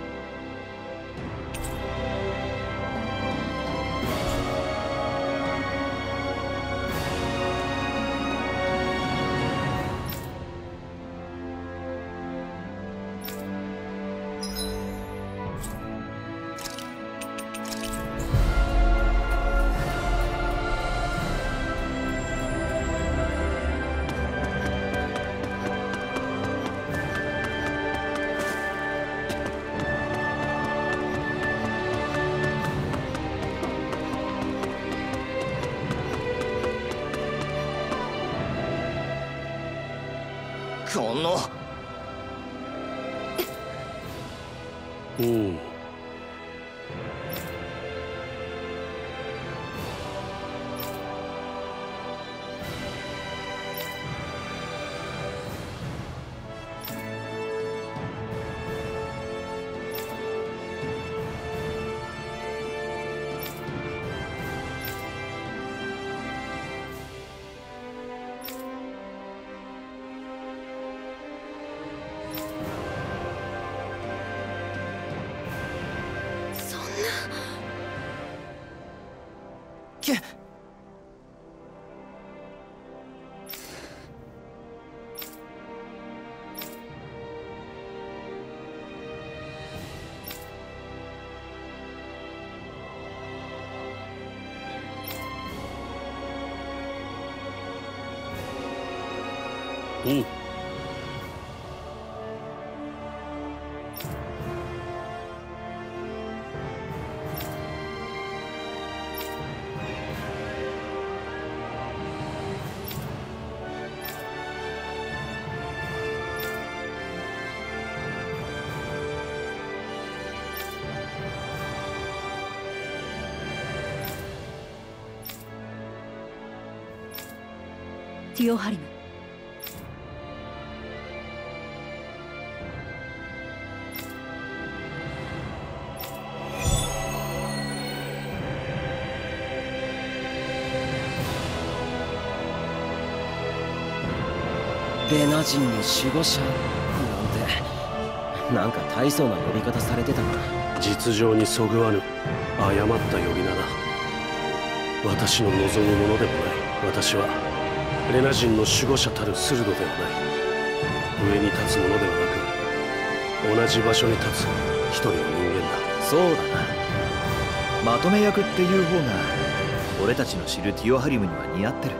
このうん。 けうん。 ティオハリム、 レナ人の守護者なんて、なんか大層な呼び方されてたな。 実情にそぐわぬ誤った呼び名だ。私の望むものでもない。私はレナ人の守護者たるスルドではない。上に立つものではなく、同じ場所に立つ一人の人間だ。 そうだな。まとめ役っていう方が俺たちの知るティオハリムには似合ってる。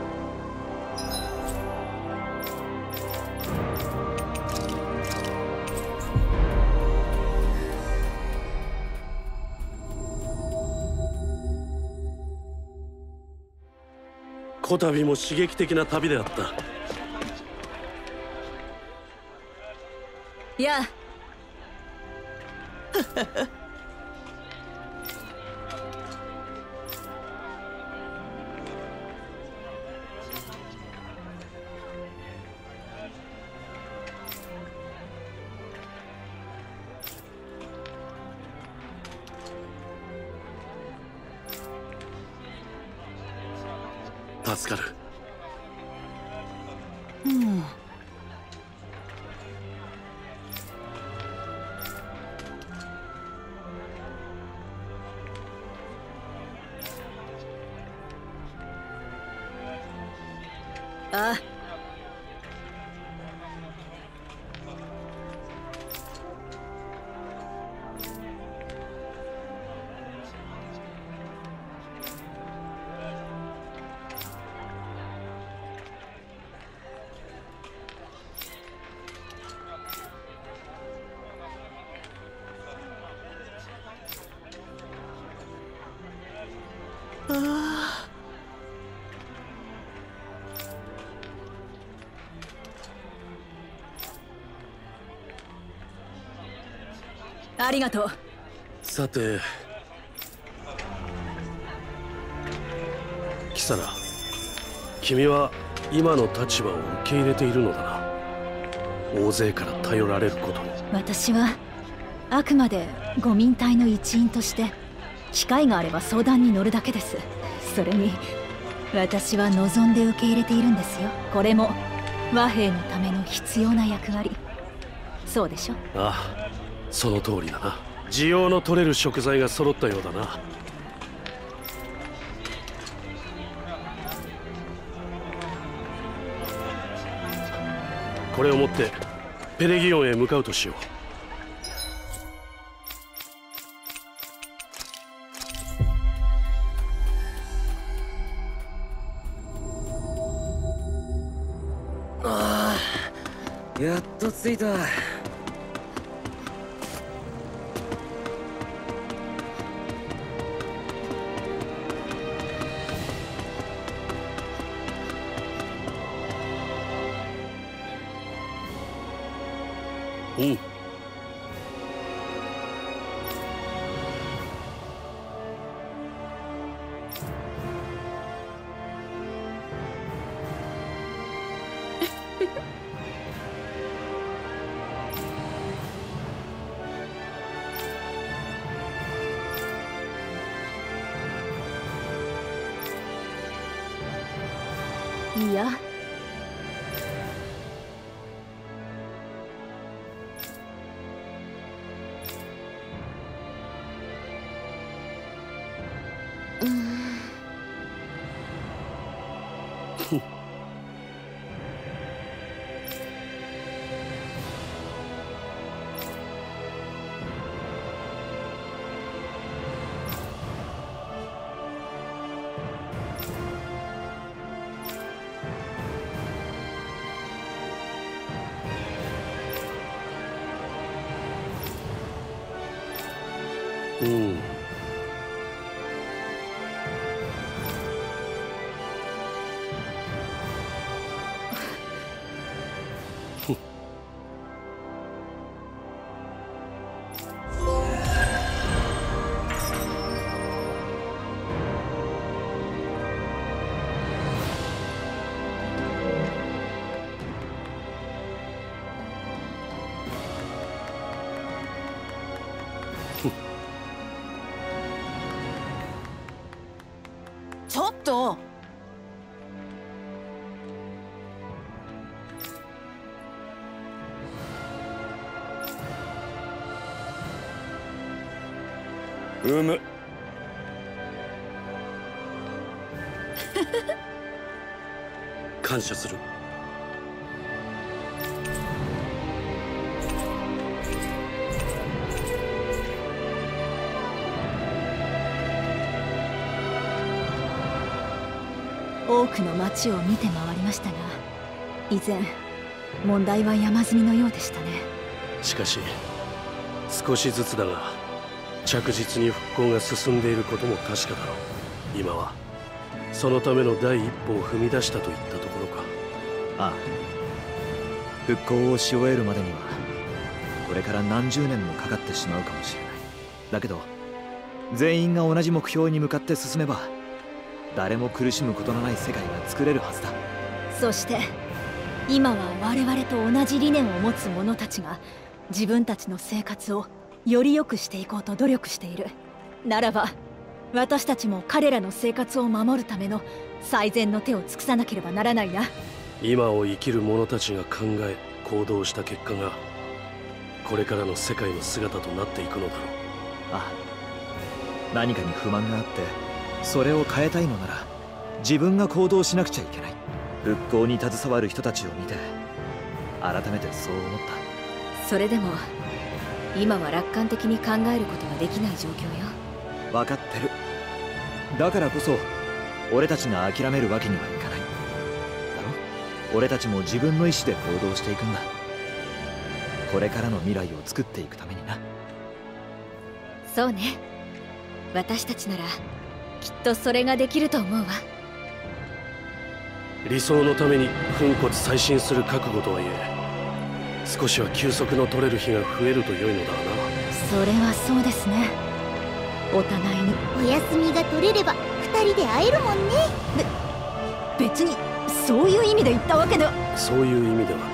こたびも刺激的な旅であった。 やあ助かる。 うんああありがとう。 さてキサラ、君は今の立場を受け入れているのだな。大勢から頼られることを。 私はあくまで御民隊の一員として機会があれば相談に乗るだけです。それに私は望んで受け入れているんですよ。これも和平のための必要な役割。そうでしょ？ ああ、その通りだな。需要の取れる食材が揃ったようだな。これを持ってペレギオンへ向かうとしよう。ああ、やっと着いた。 うん。 いや、 うん。 ちょっと。 うむ。 感謝する。 多くの町を見て回りましたが、依然問題は山積みのようでしたね。 しかし少しずつだが着実に復興が進んでいることも確かだろう。今はそのための第一歩を踏み出したといったところか。 ああ、復興をし終えるまでにはこれから何十年もかかってしまうかもしれない。だけど全員が同じ目標に向かって進めば誰も苦しむことのない世界が作れるはずだ。 そして今は我々と同じ理念を持つ者たちが自分たちの生活をより良くしていこうと努力している。ならば私たちも彼らの生活を守るための最善の手を尽くさなければならないな。 今を生きる者たちが考え行動した結果がこれからの世界の姿となっていくのだろう。 ああ、何かに不満があってそれを変えたいのなら自分が行動しなくちゃいけない。復興に携わる人たちを見て改めてそう思った。 それでも今は楽観的に考えることができない状況よ。 分かってる。だからこそ俺たちが諦めるわけにはいかないだろ。俺たちも自分の意志で行動していくんだ。これからの未来を作っていくためにな。 そうね。私たちならきっとそれができると思うわ。 理想のために粉骨再進する覚悟とはいえ、少しは休息の取れる日が増えると良いのだわな。 それはそうですね。お互いにお休みが取れれば二人で会えるもんね。 べ別にそういう意味で言ったわけでは。 そういう意味では